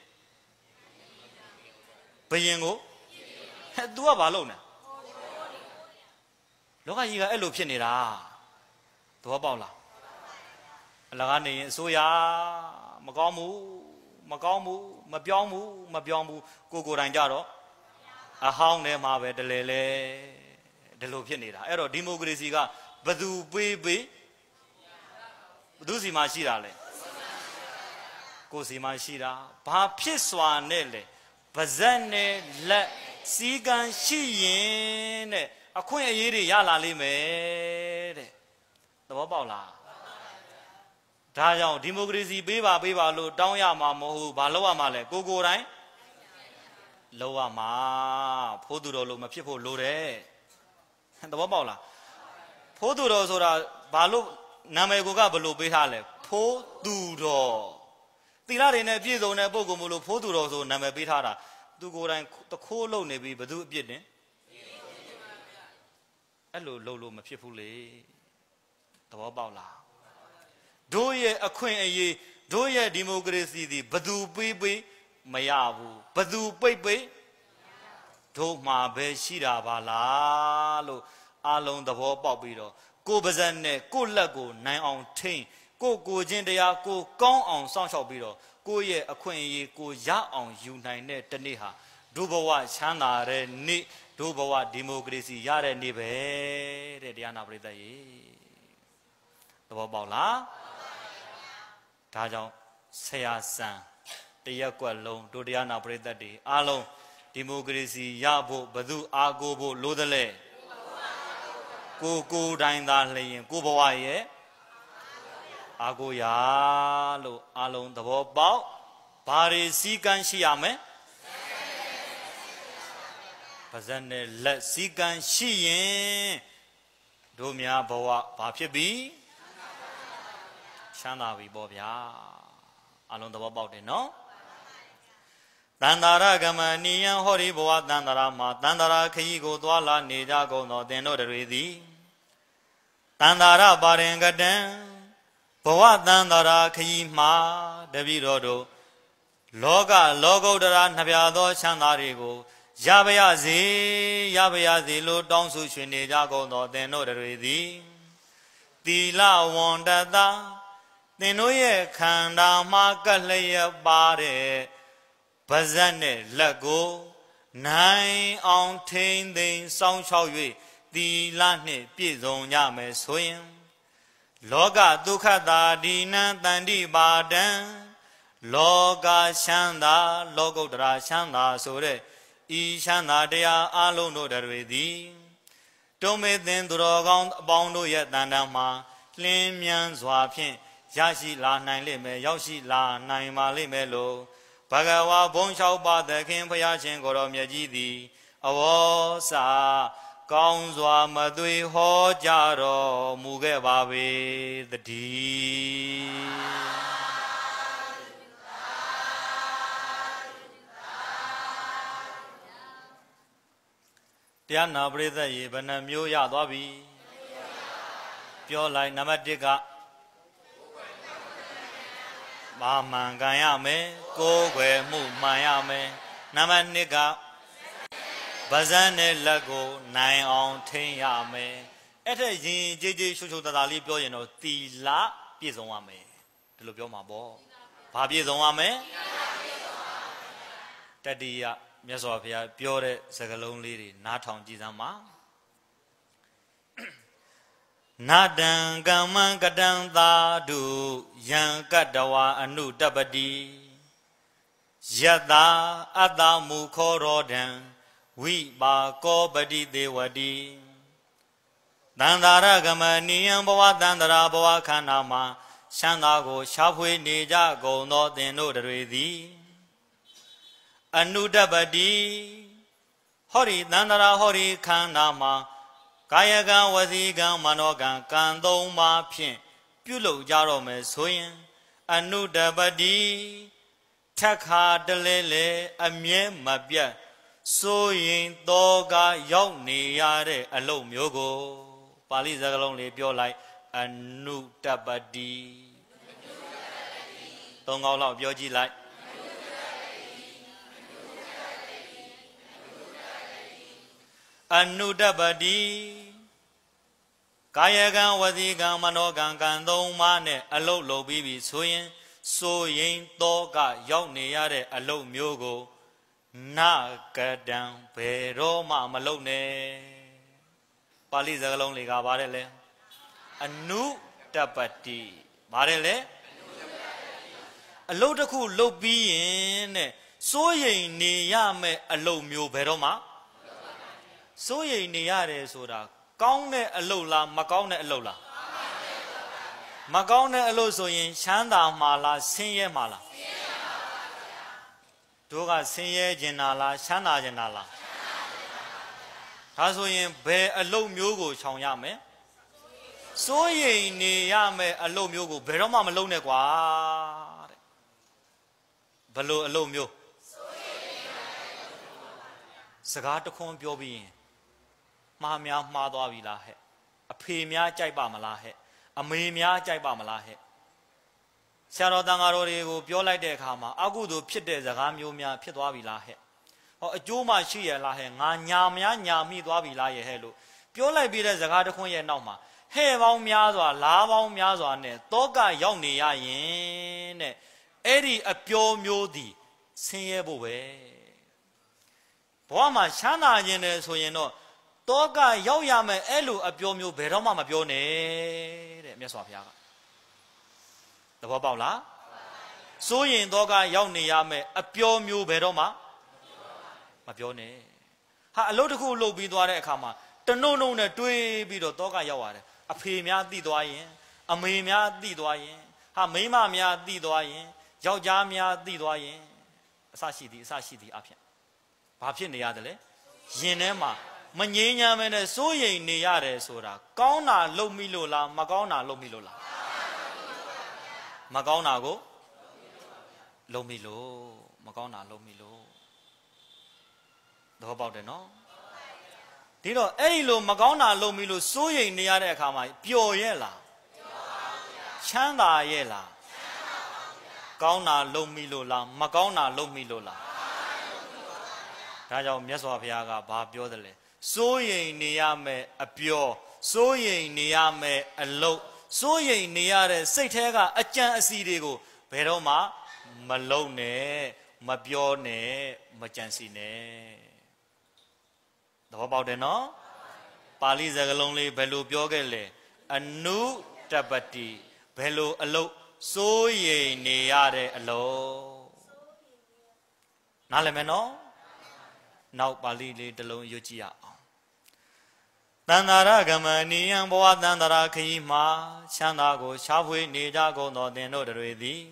ဘယင်ကိုဟဲ့ तू ကဘာလုပ်နေလောကကြီးကအဲ့လိုဖြစ်နေတာသဘောပေါက်လားအလကားနေရင်အစိုးရမကောင်းဘူးမပြောင်းဘူးကိုယ်တိုင်ကြတော့အဟောင်းထဲမှာပဲတလဲလဲဒီလိုဖြစ်နေတာအဲ့တော့ဒီမိုကရေစီကဘယ်သူပေးဘယ်သူစီမှာရှိတာလဲကိုယ်စီမှာရှိတာဘာဖြစ်စွာနဲ့လဲဗဇက်နဲ့လက်စီကံရှိရင်တဲ့အခွင့်အရေးတွေရလာလိမ့်မယ်တဲ့သဘောပေါက်လားဒါကြောင့်ဒီမိုကရေစီပေးပါလို့တောင်းရမှာမဟုတ်ဘူးဘာလုပ်ရမှာလဲကိုတိုင်းလုပ်ရမှာဖိုးသူတော်လို့မဖြစ်ဖို့လိုတယ်သဘောပေါက်လားဖိုးသူတော်ဆိုတာဘာလို့နာမည်ကိုကဘလို့ပေးထားလဲဖိုးသူတော်သီလတွေနဲ့ပြည့်စုံတဲ့ပုဂ္ဂိုလ်မလို့ဖိုးသူတော်ဆိုနာမည်ပေးထားတာသူကိုယ်တိုင်တခိုးလုံနေပြီးဘသူအပြစ်တင်အဲ့လိုလုပ်လို့မဖြစ်ဘူးလေသဘောပေါက်လားတို့ရဲ့အခွင့်အရေးတို့ရဲ့ဒီမိုကရေစီသည်ဘသူပေးမရဘူးဘသူပိတ်တို့မှာပဲရှိတာပါလားလို့အလုံးသဘောပေါက်ပြီးတော့ကိုယ်ပါဇက်နဲ့ကိုလက်ကိုနိုင်အောင်ထိန်းကိုချင်းတရားကိုကောင်းအောင်စောင့်ရှောက်ပြီးတော့ကိုရဲ့အခွင့်အရေးကိုရအောင်ယူနိုင်တဲ့တနေ့ဟာဒုဘဝချမ်းသာတဲ့နေ့ဒုဘဝဒီမိုကရေစီရတဲ့နေ့ပဲတဲ့တရားနာပရိသတ်ရေသဘောပေါက်လားဒါကြောင့်ဆရာစံတရက်ကွက်လုံးတို့တရားနာပရိသတ်တွေအားလုံးဒီမိုကရေစီရဖို့ဘသူအားကိုဖို့လိုသလဲကိုတိုင်းသားလျင်ကိုဘဝရဲ့အားကိုရလို့အားလုံးသဘောပေါက်ဘာတွေစည်းကမ်းရှိရမယ်ပါဇက်နဲ့လက်စီကံရှိရင်တို့များဘဝဘာဖြစ်ပြီချမ်းသာပြီပေါ့ဗျာအလုံးသဘောပေါက်တယ်နော်တန္တာရကမနိယံဟောဒီဘဝတန္တာရမှာတန္တာရခရီးကိုသွားလာနေကြကုန်သောသင်တို့တွေသည်တန္တာရပါရင်ကတံဘဝတန္တာရခရီးမှာတပည့်တော်တို့လောကုတ္တရာနှစ်ပြားသောချမ်းသာတွေကိုရပါရစေလို့တောင်းဆိုရှင်နေကြကုန်သောသင်တို့တွေသည်သီလဝန္တတသင်တို့ရဲ့ခန္ဓာမှာကလျက်ပါတဲ့ပါဇက်နဲ့လက်ကိုနိုင်အောင်ထိမ့်သိမ်းစောင့်ရှောက်၍သီလနှင့်ပြည့်စုံကြမယ်ဆိုရင်လောကဒုက္ခတာဒီနံတန္တိပါဒံလောကချမ်းသာလောကုတ္တရာချမ်းသာဆိုတဲ့ဤချမ်းသာတရားအလုံးတို့တွေသည်တုံးမေသင်သူတော်ကောင်းအပေါင်းတို့ရဲ့တန်တမ်းမှာလင်းမြန်စွာဖြင့်ရရှိလာနိုင်လိမ့်မယ်ရောက်ရှိလာနိုင်ပါလိမ့်မယ်လို့ဘဂဝါဘုံလျှောက်ပါသခင်ဘုရားရှင်ကိုယ်တော်မြတ်ကြီးသည်အဝေါစာကောင်းစွာမသွေဟောကြားတော်မူခဲ့ပါပေတည်းတရားနာပရိသတ်ရေဘယ်နှမျိုးရသွားပြီပြောလိုက်နံပါတ်1ကဘာမှန်ကန်ရမယ်ကိုယ်ွယ်မှုမှန်ရမယ်နံပါတ်2ကပါဇက်နဲ့လက်ကိုနိုင်အောင်ထိန်းရမယ်အဲ့ထက်ရင်ကြည်ကြည်ရှုပ်ရှုပ်တသာလေးပြောရင်တော့သီလပြည့်စုံရမယ်ဒီလိုပြောမှာပေါ့ဘာပြည့်စုံရမယ်တတိယမြတ်စွာဘုရားပြောတဲ့စကားလုံးလေးတွေနားထောင်ကြည့်စမ်းပါနာတံကမ္မံကတံသာဓုယံကတဝါအနုတပတိယတ္တာအတ္တမူခောရောဒံဝိပါကောပတိသေဝတိတန္တာရကမနိယံဘဝတန္တရာဘဝခန္ဓာမှာချမ်းသာကိုရှားဖွေနေကြကုန်သောသင်တို့တွေသည်အနုတပတိဟောဒီတန္တရာဟောဒီခန္ဓာမှာကာယကံဝစီကံမနောကံကံသုံးပါးဖြင့်ပြုလုပ်ကြတော့မယ်ဆိုရင်အနုတပတိထက်ခါတလဲလဲအမြဲမပြတ်စိုးရင်တောကရောက်နေရတဲ့အလုပ်မျိုးကိုပါဠိစကားလုံးလေးပြောလိုက်အနုတပတိသုံးခေါက်လောက်ပြောကြည့်လိုက်အနုတပတိကာယကံဝစီကံမနောကံကံသုံးပါးနဲ့အလုတ်လုပ်ပြီးပြီဆိုရင်စိုးရင်တောကရောက်နေရတဲ့အလုတ်မျိုးကိုနာကတံဘယ်တော့မှမလုပ်နဲ့ပါဠိစကားလုံးလေးကပါတယ်လေအနုတပတိပါတယ်လေအလုတ်တစ်ခုလုပ်ပြီးရင်တဲ့စိုးရင်နေရမယ့်အလုတ်မျိုးဘယ်တော့မှစိုးရိမ်နေရတယ်ဆိုတာကောင်းတဲ့အလုပ်လားမကောင်းတဲ့အလုပ်လားမကောင်းတဲ့အလုပ်ဆိုရင်ချမ်းသာမှာလားဆင်းရဲမှာလားတို့ကဆင်းရဲခြင်းလားချမ်းသာခြင်းလားဒါဆိုရင်ဘယ်အလုပ်မျိုးကိုခြောင်ရမယ်စိုးရိမ်နေရမယ်အလုပ်မျိုးကိုဘယ်တော့မှမလုပ်နဲ့ကွာတဲ့ဘယ်လိုအလုပ်မျိုးစကားတခွန်းပြောပြီးရင်မှားများမှားသွားပြီလားဟဲ့အဖေများကြိုက်ပါမလားဟဲ့အမေများကြိုက်ပါမလားဟဲ့ဆရာတော်တန်ဃာတော်တွေကိုပြောလိုက်တဲ့အခါမှာအကုသိုလ်ဖြစ်တဲ့စကားမျိုးများဖြစ်သွားပြီလားဟဲ့ဟောအကျိုးမှရှိရလားဟဲ့ငါညာများညာမိသွားပြီလားရဲ့ဟဲ့လို့ပြောလိုက်ပြီးတဲ့စကားတခွန်းရဲ့နောက်မှာဟဲ့ပေါင်းများစွာလားပေါင်းများစွာနဲ့တောကရောက်နေရရင်တဲ့အဲ့ဒီအပြောမျိုးသည်ဆင်းရဲဖို့ပဲဘဝမှာချမ်းသာခြင်းတယ်ဆိုရင်တော့တောကရောက်ရမယ်အဲ့လိုအပြောမျိုးဘယ်တော့မှမပြောနဲ့တဲ့မြတ်စွာဘုရားကသဘောပေါက်လားစိုးရင်တောကရောက်နေရမယ်အပြောမျိုးဘယ်တော့မှမပြောနဲ့ဟာအလုပ်တစ်ခုလုပ်ပြီးသွားတဲ့အခါမှာတနှုံနှုံနဲ့တွေးပြီးတော့တောကရောက်ရတယ်အဖေများသိသွားရင်အမေများသိသွားရင်ဟာမိန်းမများသိသွားရင်ယောက်ျားများသိသွားရင်အစရှိသည်အဖြစ်ဘာဖြစ်နေရတယ်လဲရင်ထဲမှာမငြိမ်းချမ်းမဲနဲ့စိုးရိမ်နေရတယ်ဆိုတာကောင်းတာလုပ်မိလို့လားမကောင်းတာလုပ်မိလို့လားမကောင်းတာကိုလုပ်မိလို့မကောင်းတာလုပ်မိလို့တော့ပေါက်တယ်နော်ဒီတော့အဲ့ဒီလိုမကောင်းတာလုပ်မိလို့စိုးရိမ်နေရတဲ့အခါမှာပျော်ရဲ့လားချမ်းသာရဲ့လားကောင်းတာလုပ်မိလို့လားမကောင်းတာလုပ်မိလို့လားဒါကြောင့်မြတ်စွာဘုရားကဘာပြောတယ်လဲစိုးရိမ်နေရမယ်အပျော်စိုးရိမ်နေရမယ်အလုတ်စိုးရိမ်နေရတဲ့စိတ်ထဲကအကြံအစီတွေကိုဘယ်တော့မှမလုံနဲ့မပြောနဲ့မကြံစီနဲ့သဘောပေါက်တယ်နော်ပါဠိစကားလုံးလေးဘယ်လိုပြောခဲ့လဲအနုတပတိဘယ်လိုအလုတ်စိုးရိမ်နေရတဲ့အလုတ်နားလည်မယ်နော်နောက်ပါဠိလေးတစ်လုံးရွတ်ကြည့်ရအောင်တန္တာရဂမနိယံဘဝတန္တာရခရီးမှာချမ်းသာကိုရှားဖွေနေကြကုန်သောသင်တို့တွေသည်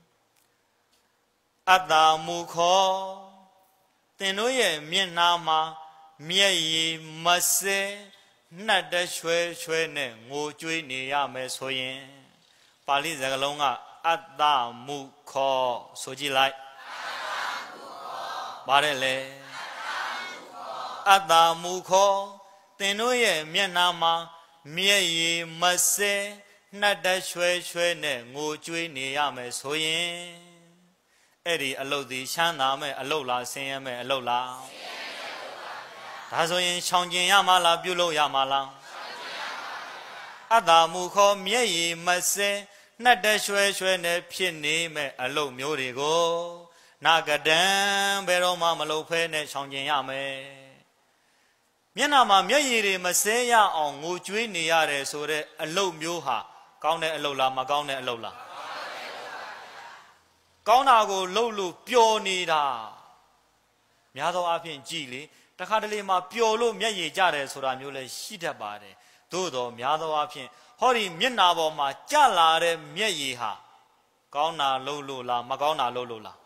အတ္တမူခောသင်တို့ရဲ့မျက်နှာမှာမျက်ရည်မစဲနှက်တရွှဲရွှဲနဲ့ငိုကြွေးနေရမယ်ဆိုရင်ပါဠိစကားလုံးကအတ္တမူခောဆိုကြည့်လိုက်ပါတယ်လေအတ္တမူခောသင်တို့ရဲ့မျက်နှာမှာမျက်ရည်မစဲနှက်တရွှဲရွှဲနဲ့ငိုကြွေးနေရမယ်ဆိုရင်အဲ့ဒီအလုတ်ဒီချမ်းသာမဲ့အလုတ်လားဆင်းရဲမဲ့အလုတ်လားဒါဆိုရင်ချောင်ကျင်ရမှာလားပြုလုပ်ရမှာလားအတ္တမူခောမျက်ရည်မစဲနှက်တရွှဲရွှဲနဲ့ဖြစ်နေမဲ့အလုတ်မျိုးတွေကိုနာကတံဘယ်တော့မှမလုပ်ဖဲနဲ့ချောင်ကျင်ရမယ်မျက်နှာမှာမျက်ရည်တွေမစဲရအောင်ငိုကြွေးနေရတယ်ဆိုတဲ့အလုတ်မျိုးဟာကောင်းတဲ့အလုတ်လားမကောင်းတဲ့အလုတ်လားကောင်းတာကိုလှုပ်လို့ပျော်နေတာများသောအားဖြင့်ကြည်လေတခါတလေမှာပျော်လို့မျက်ရည်ကျတယ်ဆိုတာမျိုးလည်းရှိတတ်ပါတယ်သို့တော်များသောအားဖြင့်ဟောဒီမျက်နာပေါ်မှာကျလာတဲ့မျက်ရည်ဟာကောင်းတာလှုပ်လို့လားမကောင်းတာလှုပ်လို့လား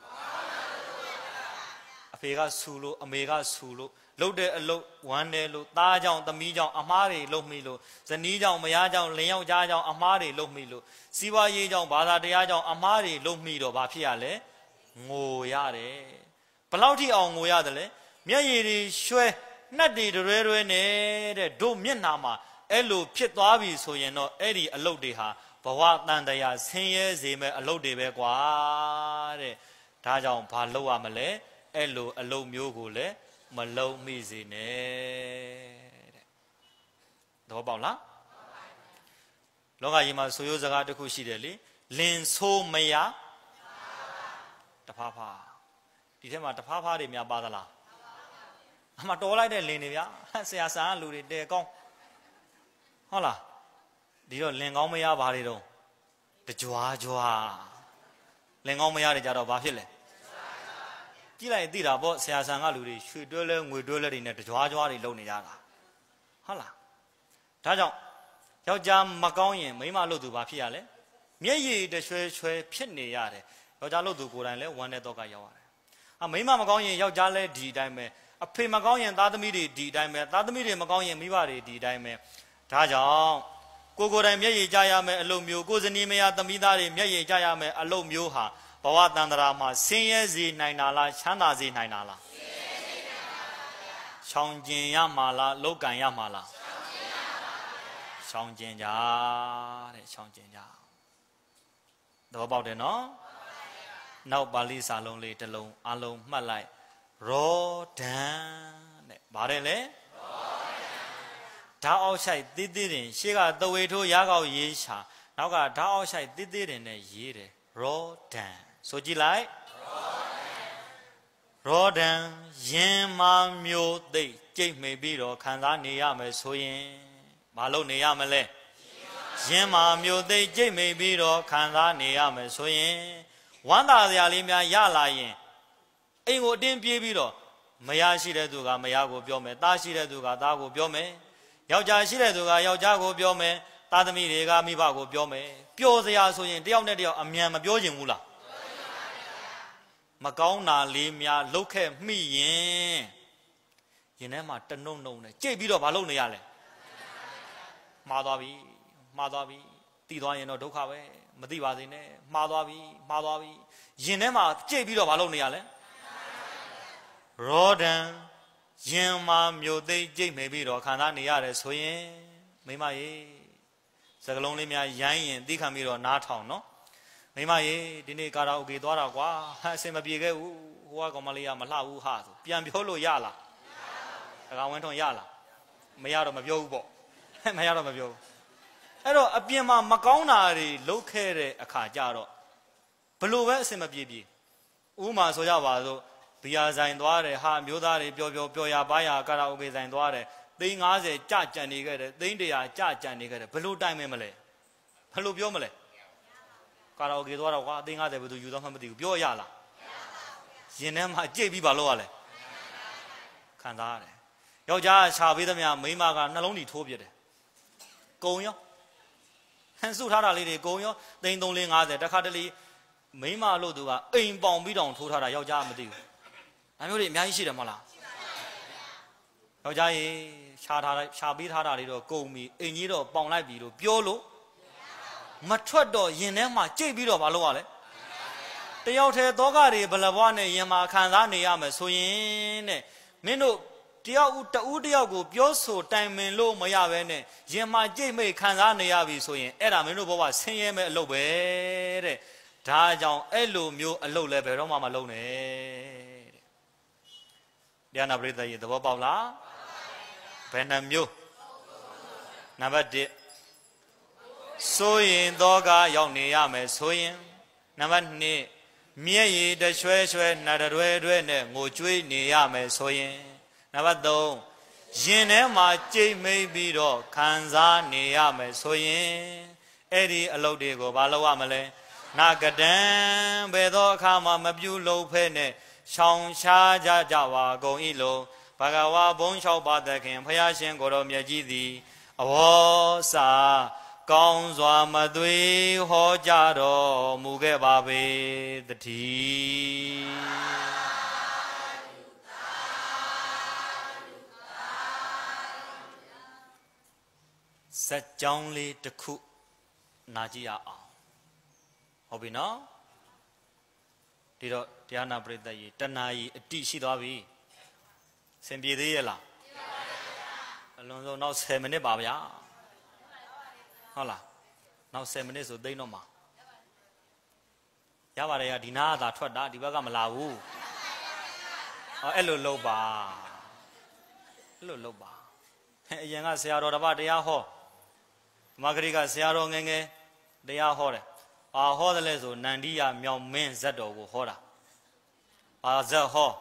အဖေကဆူလို့အမေကဆူလို့လှုပ်တဲ့အလုပ်ဝမ်းတယ်လို့သားကြောင့်သမီးကြောင့်အမားတွေလှုပ်မိလို့ဇနီးကြောင့်မယားကြောင့်လင်ယောက်ျားကြောင့်အမားတွေလှုပ်မိလို့စီးပွားရေးကြောင့်ဘာသာတရားကြောင့်အမားတွေလှုပ်မိတော့ဘာဖြစ်ရလဲငိုရတယ်ဘလောက်ထိအောင်ငိုရတယ်လဲမျက်ရည်တွေရွှဲနှက်တွေတွဲနေတဲ့တို့မျက်နှာမှာအဲ့လိုဖြစ်သွားပြီဆိုရင်တော့အဲ့ဒီအလုပ်တွေဟာဘဝတန်တရားဆင်းရဲစေမဲ့အလုပ်တွေပဲကွာတဲ့ဒါကြောင့်ဘာလုပ်ရမလဲအဲ့လိုအလုပ်မျိုးကိုလည်းမလုံးမိစေနဲ့တဲ့တော့ပေါ့လားလောကကြီးမှာဆိုရိုးစကားတစ်ခုရှိတယ်လေလင်ဆိုးမရတဖားဖားဒီထဲမှာတဖားဖားတွေများပါသလားအမှတော်လိုက်တဲ့လင်တွေဗျာဆရာဆန်ကလူတွေတဲကောင်းဟုတ်လားဒီတော့လင်ကောင်းမရပါလေတော့တကြွားကြွားလင်ကောင်းမရတွေကြတော့ဘာဖြစ်လဲကြည့်လိုက်သိတာပေါ့ဆရာဆန်ကလူတွေရွှေတွဲလဲငွေတွဲလဲတွေနဲ့တကြွားကြွားတွေလုံနေကြတာဟုတ်လားဒါကြောင့်ယောက်ျားမကောင်းရင်မိန်းမလို့သူဘာဖြစ်ရလဲမျက်ရည်တရွှဲရွှဲဖြစ်နေရတယ်ယောက်ျားလို့သူကိုယ်တိုင်လဲဝမ်းနဲ့တော့ကရောက်ရတယ်မိန်းမမကောင်းရင်ယောက်ျားလဲဒီအတိုင်းပဲအဖေမကောင်းရင်သားသမီးတွေဒီအတိုင်းပဲသားသမီးတွေမကောင်းရင်မိဘတွေဒီအတိုင်းပဲဒါကြောင့်ကိုယ်တိုင်မျက်ရည်ကျရမယ်အလုပ်မျိုးကိုယ်ဇနီးမယားသမီးသားတွေမျက်ရည်ကျရမယ်အလုပ်မျိုးဟာဘဝတန်ត្រာမှာဆင်းရဲစေနိုင်တာလားချမ်းသာစေနိုင်တာလားချောင်ကျင်ရမှာလားလောက်ကံရမှာလားချောင်ကျင်ကြတဲ့ချောင်ကျင်ကြတော့ပေါက်တယ်နော်နောက်ပါဠိစာလုံးလေးတစ်လုံးအလုံးမှတ်လိုက်ရောဒံတဲ့ဗါတယ်လေဓာအောက်ဆိုင်တိတိတင်ရှေ့ကတဝေထိုးရကောက်ရေးချာနောက်ကဓာအောက်ဆိုင်တိတိတင်နဲ့ရေးတယ်ရောဒံဆိုကြည့်လိုက်ရောဒံရင်မာမျိုးသိကြိတ်မိပြီးတော့ခံစားနေရမယ်ဆိုရင်မလုပ်နေရမလဲရင်မာမျိုးသိကြိတ်မိပြီးတော့ခံစားနေရမယ်ဆိုရင်ဝမ်းသာစရာလေးများရလာရင်အိမ်ကိုအတင်းပြေးပြီးတော့မယားရှိတဲ့သူကမယားကိုပြောမယ်သားရှိတဲ့သူကသားကိုပြောမယ်ယောက်ျားရှိတဲ့သူကယောက်ျားကိုပြောမယ်သားသမီးတွေကမိဘကိုပြောမယ်ပျော်စရာဆိုရင်တယောက်နဲ့တယောက်အမြန်မပြောချင်ဘူးလားမကောင်းတာလေးများလှုပ်ခဲ့မိရင်ရင်ထဲမှာတနှုတ်နှုတ်နဲ့ကြိတ်ပြီးတော့မလုပ်နေရလဲမှားသွားပြီတည်သွားရင်တော့ဒုက္ခပဲမသိပါစေနဲ့မှားသွားပြီရင်ထဲမှာကြိတ်ပြီးတော့မလုပ်နေရလဲရောဒန်ရင်မှာမြို့သိကြိတ်မိပြီးတော့ခံစားနေရတယ်ဆိုရင်မိမရေစကလုံးလေးများရိုင်းရင်သိခံပြီးတော့နားထောင်နော်မိမရေဒီနေ့ကာရာအိုကေသွားတာကွာအဆင်မပြေခဲ့ဘူးဟိုကကောင်မလေးကမလှဘူးဟာဆိုပြန်ပြောလို့ရလားအကောင်ဝင်းထွန်းရလားမရတော့မပြောဘူးပေါ့မရတော့မပြောဘူးအဲ့တော့အပြင်မှာမကောင်းတာတွေလုပ်ခဲ့တဲ့အခါကျတော့ဘလို့ပဲအဆင်မပြေပြေဥမာဆိုရပါစို့ဘီယာဆိုင်သွားတယ်ဟာမျိုးသားတွေပျော်ရပါရကာရာအိုကေဆိုင်သွားတယ်သိန်း50ကြကြံနေခဲ့တယ်သိန်း100ကြကြံနေခဲ့တယ်ဘလို့တိုင်မလဲဘလို့ပြောမလဲကာရာအိုကေသွားတော့ကွာသိန်း50ဘယ်သူယူသွားမှမသိဘူးပြောရလားရင်ထဲမှာကြိတ်ပြီးပါလို့ရလဲခံစားရတယ်ယောက်ျားခြာပေးသမျှမိန်းမကနှလုံးကြီးထိုးပြတယ်ကုံရောဟန်စုထားတာလေးတွေကုံရောသိန်း350တခါတလေမိန်းမလို့သူကအိမ်ပေါင်ပြီးတောင်ထိုးထားတာယောက်ျားမသိဘူးဒါမျိုးတွေအများကြီးရှိတယ်မဟုတ်လားယောက်ျားရေခြာပေးထားတာလေးတော့ကုံပြီအိမ်ကြီးတော့ပေါင်လိုက်ပြီလို့ပြောလို့မထွက်တော့ရင်ထဲမှာကြိတ်ပြီးတော့မလုပ်ရလဲတယောက်တည်းသောကတွေဘလဘွားနဲ့ရင်မှာခံစားနေရမယ်ဆိုရင်တဲ့မင်းတို့တယောက်တယောက်ကိုပြောဆိုတိုင်ပင်လို့မရဘဲနဲ့ရင်မှာကြိတ်မိတ်ခံစားနေရပြီဆိုရင်အဲ့ဒါမင်းတို့ဘဝဆင်းရဲမဲ့အလုပ်ပဲတဲ့ဒါကြောင့်အဲ့လိုမျိုးအလုပ်လဲဘယ်တော့မှမလုပ်နဲ့တဲ့တရားနာပရိသတ်ရေသဘောပေါက်လားဘယ်နှမျိုးနံပါတ်1ဆိုရင်သောကရောက်နေရမယ်ဆိုရင်နံပါတ်2မျက်ရည်တရွှဲရွှဲနှာတွဲနဲ့ငိုကြွေးနေရမယ်ဆိုရင်နံပါတ်3ရင်ထဲမှာကြိတ်မိတ်ပြီးတော့ခံစားနေရမယ်ဆိုရင်အဲ့ဒီအလုပ်တွေကိုဘာလုပ်ရမလဲနာကတံဘယ်သောအခါမှမပြုလုပ်ဖဲနဲ့ရှောင်ရှားကြပါကုန်၏လို့ဘဂဝါဘုံ6ပါးသခင်ဖယားရှင်ကိုရောမြတ်ကြီးသည်အဝေါစာကောင်းစွာမသွေဟောကြားတော်မူခဲ့ပါပေတည်းစัจကြောင်းလေးတစ်ခုနာကြည့်ရအောင်ဟုတ်ပြီနော်ဒီတော့တရားနာပရိသတ်ကြီးတဏှာကြီးအတိရှိသွားပြီစင်ပြေသေးရဲ့လားအလွန်ဆုံးနောက်10မိနစ်ပါဗျာဟုတ်လားနောက်10မိနစ်ဆိုသိမ့်တော့မှာရပါတယ်ကဒီနားသာထွက်တာဒီဘက်ကမလာဘူးအဲ့လိုလုပ်ပါအဲ့လိုလုပ်ပါအရင်ကဆရာတော်တစ်ပါးတရားဟောဓမ္မဂရိကဆရာတော်ငယ်ငယ်တရားဟောတယ်ဟောတယ်လဲဆိုနန္ဒီယမြောင်မင်းဇတ်တော်ကိုဟောတာဇတ်ဟော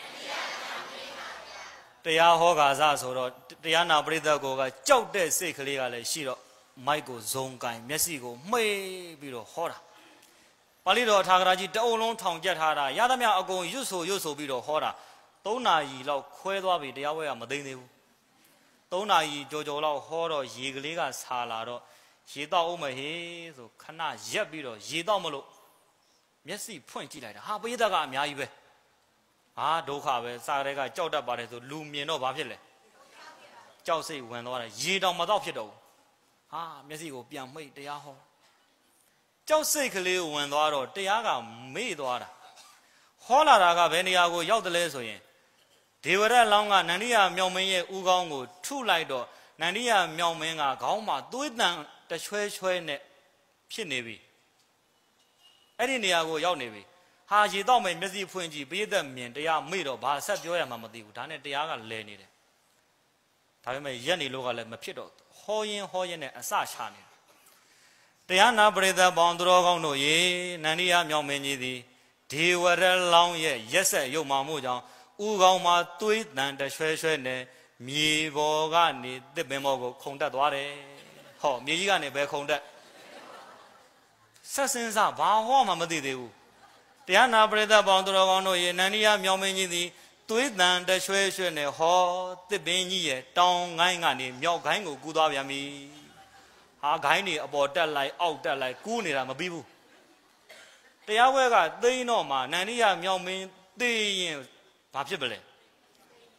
တရားဟောကာစဆိုတော့တရားနာပရိသတ်ကိုကကြောက်တဲ့စိတ်ကလေးကလည်းရှိတော့မိုက်ကိုဇုံကင်မျက်စိကိုမှိတ်ပြီးတော့ဟောတာပါဠိတော်ထာဂရာကြီးတအုံလုံးထောင်ကျက်ထားတာရသမျှအကုန်ရွတ်ဆိုပြီးတော့ဟောတာ3 နာရီလောက်ခွဲသွားပြီတရားဝဲကမသိသေးဘူး3 နာရီကြော်လောက်ဟောတော့ရေကလေးကဆာလာတော့ရေတောက်အောင်မဟေးဆိုခဏရက်ပြီးတော့ရေတောက်မလို့မျက်စိဖွင့်ကြည့်လိုက်တာဟာပရိသတ်ကအများကြီးပဲဒုက္ခပဲစာရဲကကြောက်တတ်ပါတယ်ဆိုလူမြင်တော့ဘာဖြစ်လဲကြောက်စိတ်ဝင်သွားတယ်ရေတောင်မတော့ဖြစ်တော့ဘူးမျက်စိကိုပြန်မှိတ်တရားဟောကြောက်စိတ်ကလေးကိုဝင်သွားတော့တရားကမေ့သွားတာဟောလာတာကဘယ်နေရာကိုရောက်တယ်လဲဆိုရင်ဒေဝရတ်လောင်းကနန္ဒီယမြောင်မင်းရဲ့ဥကောင်းကိုထုလိုက်တော့နန္ဒီယမြောင်မင်းကခေါင်းမှာသွေးတန်တချွဲနဲ့ဖြစ်နေပြီအဲ့ဒီနေရာကိုရောက်နေပြီရေတော့မယ်မျက်စိဖွင့်ကြည့်ပိဋကမြင်တရားမေ့တော့ဘာဆက်ပြောရမှမသိဘူးဒါနဲ့တရားကလဲနေတယ်ဒါပေမဲ့ရက်နေလို့ကလည်းမဖြစ်တော့ဟောရင်နဲ့အစချနေတယ်တရားနာပရိသတ်ပေါင်းသူတော်ကောင်းတို့ရေနန္ဒီယမြောင်မင်းကြီးသည်ဒေဝရလောင်းရဲ့ရက်ဆက်ရုပ်မာမှုကြောင့်ဥကောင်းမှာသွေးတန်တချွဲနဲ့မြေပေါ်ကနေတစ်ပင်ပေါ်ကိုခုန်တက်သွားတယ်မြေကြီးကနေဘယ်ခုန်တက်ဆက်စင်းစားဘာဟောမှမသိသေးဘူးတရားနာပရိသတ်ပေါင်းသူတော်ကောင်းတို့ရေနန္ဒီယမြောင်မင်းကြီးသည်သွေးတန်တချွဲနဲ့တစ်ပင်ကြီးရဲ့တောင်ငိုင်းကနေမြောက်ဂိုင်းကိုကူးသွားပြန်ပြီဂိုင်းတွေအပေါ်တက်လိုက်အောက်တက်လိုက်ကူးနေတာမပြီးဘူးတရားဝဲကသိန်းတော့မှနန္ဒီယမြောင်မင်းသိရင်ဘာဖြစ်ပလဲ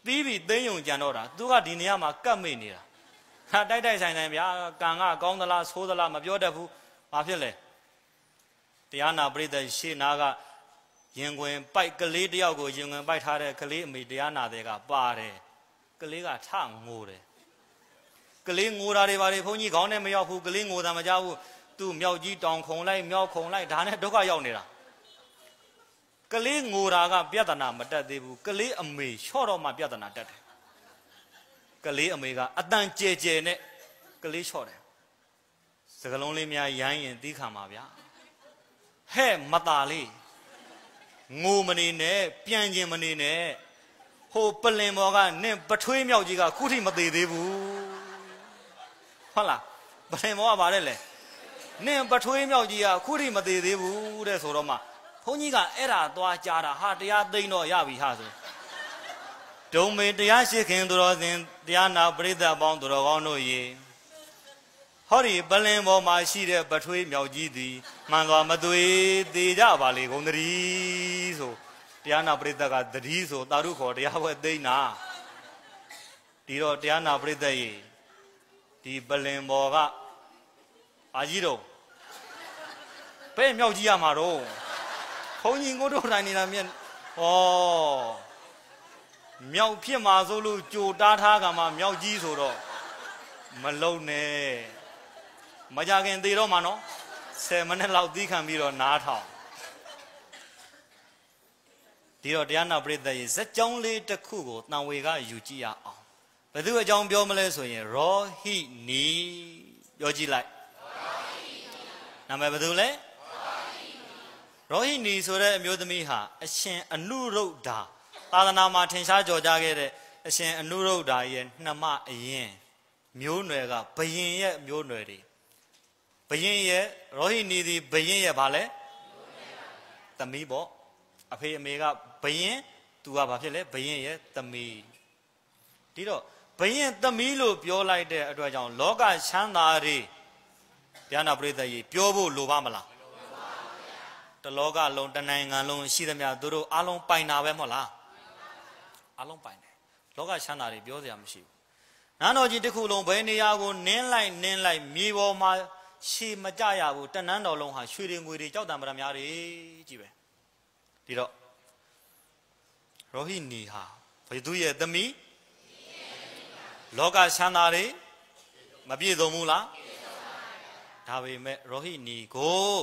သီးပြီးသိမ့်ယုံကြံတော့တာသူကဒီနေရာမှာကတ်မိနေတာဟာတိုက်တိုက်ဆိုင်ဆိုင်ဗျာကံကကောင်းသလားဆိုးသလားမပြောတတ်ဘူးဘာဖြစ်လဲတရားနာပရိသတ်ရှေ့နာကရင်ခွင်ပိုက်ကလေးတယောက်ကိုရင်ခွင်ပိုက်ထားတဲ့ကလေးအမေတရားနာတဲ့ကပါတယ်ကလေးကထငိုတယ်ကလေးငိုတာတွေပါတယ်ဘုန်းကြီးခေါင်းနဲ့မရောက်ဘူးကလေးငိုတာမကြောက်ဘူးသူ့မြောက်ကြီးတောင်ခုံလိုက်မြောက်ခုံလိုက်ဒါနဲ့ဒုက္ခရောက်နေတာကလေးငိုတာကပြဿနာမတက်သေးဘူးကလေးအမေလျှော့တော့မှပြဿနာတက်တယ်ကလေးအမေကအတန်ကြဲကြဲနဲ့ကလေးလျှော့တယ်စကလုံးလေးများရိုင်းရင်သီးခံပါဗျာဟဲ့မตาလေးငိုမနေနဲ့ပြန်ခြင်းမနေနဲ့ဟိုပလင်ဘောကနင့်ပထွေးမြောက်ကြီးကခုထိမသေးသေးဘူးဟုတ်လားပလင်ဘောကဗါတယ်လေနင့်ပထွေးမြောက်ကြီးကခုထိမသေးသေးဘူးတဲ့ဆိုတော့မှဘုန်းကြီးကအဲ့ဒါသွားကြားတာဟာတရားသိမ့်တော့ရပြီဟာဆိုဒုံမေတရားရှိခင်သူတော်စင်တရားနာပရိသတ်ပေါင်းသူတော်ကောင်းတို့ရေဟောဒီပလင်ပေါ်မှာရှိတဲ့ပထွေးမြောက်ကြီးသည်မှန်စွာမသွေသေးကြပါလေကုန်သတည်းဆိုတရားနာပရိသတ်ကသတည်းဆိုတာရုခေါ်တရားဝဲသိမ့်နာဒီတော့တရားနာပရိသတ်ရေဒီပလင်ပေါ်ကအာကြီးတော့ဘယ်မြောက်ကြီးရမှာတော့ဘုန်းကြီးငုတ်တို့တိုင်းနေတာမြင်ဩမြောက်ဖြစ်မှာဆိုလို့ကြိုတားထားကမှမြောက်ကြီးဆိုတော့မလုံနဲ့မကြခင်သေးတော့မှနော်10မိနစ်လောက်သီးခံပြီးတော့နားထောင်ဒီတော့တရားနာပရိသတ်ရေဇက်ကြောင်းလေးတစ်ခုကိုတန်ဝေကယူကြည့်ရအောင်ဘယ်သူအကြောင်းပြောမလဲဆိုရင်ရောဟိနီပြောကြည့်လိုက်နာမည်ဘယ်သူလဲရောဟိနီဆိုတဲ့အမျိုးသမီးဟာအရှင်အနုရုဒ္ဓသာသနာမှာထင်ရှားကြော်ကြားခဲ့တဲ့အရှင်အနုရုဒ္ဓရဲ့နှမအရင်မျိုးနွယ်ကဘယင်ရဲ့မျိုးနွယ်တွေဘယင်ရဲ့ရောဟိနီဒီဘယင်ရဲ့ဘာလဲသမီးပေါ့အဖေအမေကဘယင်သူကဘာဖြစ်လဲဘယင်ရဲ့သမီးဒီတော့ဘယင်သမီးလို့ပြောလိုက်တဲ့အတွက်ကြောင့်လောကချမ်းသာတွေတရားနာပရိသတ်ကြီးပြောဖို့လိုပါမလားတလောကလုံးတနိုင်ငံလုံးရှိသမျှသူတို့အားလုံးပိုင်တာပဲမဟုတ်လားအားလုံးပိုင်တယ်လောကချမ်းသာတွေပြောစရာမရှိဘူးနန်းတော်ကြီးတစ်ခုလုံးဘယ်နေရာကိုနင်းလိုက်မြေပေါ်မှာရှေမကြရဘူးတနန်းတော်လုံးဟာရွှေတွေငွေတွေကြောက်တံပရများတွေကြီးပဲဒီတော့ရောဟိနီဟာဘယ်သူရဲ့သမီးလောကချမ်းသာတွေမပြည့်စုံဘူးလားဒါပေမဲ့ရောဟိနီကို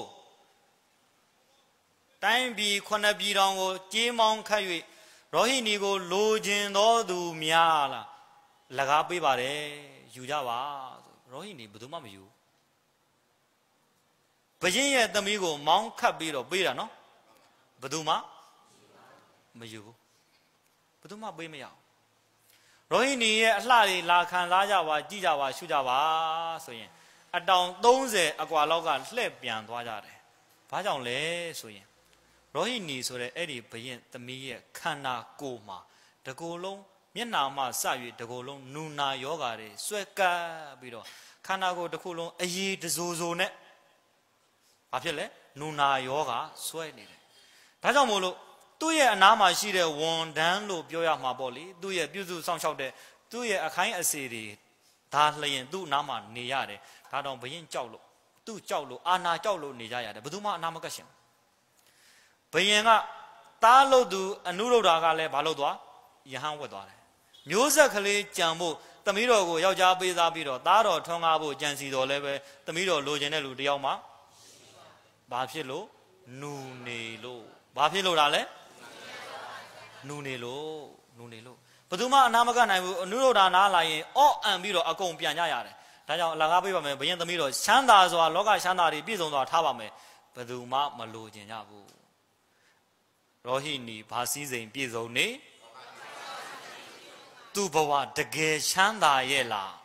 တိုင်းပြည်9ပြည်တော်ကိုကြေးမောင်းခတ်၍ရောဟိနီကိုလိုချင်တော်သူများလားလကားပေးပါတယ်ယူကြပါဆိုရောဟိနီဘယ်သူမှမယူဘယင်ရဲ့သမီးကိုမောင်းခတ်ပြီးတော့ပေးတာနော်ဘယ်သူမှမယူဘူးဘယ်သူမှပေးမရဘူးရောဟိနီရဲ့အလှတွေလာခံစားကြပါကြည့်ကြပါရှုကြပါဆိုရင်အတောင်30အကွာလောက်ကလှည့်ပြန်သွားကြတယ်ဘာကြောင့်လဲဆိုရင်ရောဟိနီဆိုတဲ့အဲ့ဒီဘယင်သမီးရဲ့ခန္ဓာကိုယ်မှာတကိုယ်လုံးမျက်နာမှစ၍တကိုယ်လုံးနူနာယောဂါတွေဆွဲကပ်ပြီးတော့ခန္ဓာကိုယ်တစ်ခုလုံးအရည်တစိုးစိုးနဲ့ဘာဖြစ်လဲနူနာယောဂါဆွဲနေတယ်ဒါကြောင့်မို့လို့သူ့ရဲ့အနားမှာရှိတဲ့ဝန်တန်းလို့ပြောရမှာပေါ့လေသူ့ရဲ့ပြုစုစောင့်ရှောက်တဲ့သူ့ရဲ့အခိုင်းအစီတွေဒါလျင်သူ့အနားမှာနေရတယ်ဒါတော့ဘယင်ကြောက်လို့သူ့ကြောက်လို့အာနာကြောက်လို့နေကြရတယ်ဘယ်သူမှအနာမကတ်ရှင်ဘယင်ကသားလို့သူအနုရုဒ္ဓကလည်းဘာလို့သွားယဟန်ဝတ်သွားတယ်မျိုးဆက်ကလေးကြံဖို့သမီးတော်ကိုယောက်ျားပေးသားပြီးတော့သားတော်ထွန်းကားဖို့ကြံစီတော်လည်းပဲသမီးတော်လိုချင်တဲ့လူတယောက်မှဘာဖြစ်လို့နူနေလို့ဘာဖြစ်လို့ဒါလဲနူနေလို့ဘယ်သူမှအနာမကတ်နိုင်ဘူးအနုရုဒ္ဓနားလာရင်အော့အံပြီးတော့အကုန်ပြန်ကြရတယ်ဒါကြောင့်အလကားပေးပါမယ်ဘယင်သမီးတော်ချမ်းသာစွာလောကချမ်းသာတွေပြည့်စုံစွာထားပါမယ်ဘယ်သူမှမလိုချင်ကြဘူးရောဟိနီဘာစည်းစိမ်ပြည့်စုံနေသူ့ဘဝတကယ်ချမ်းသာရဲ့လား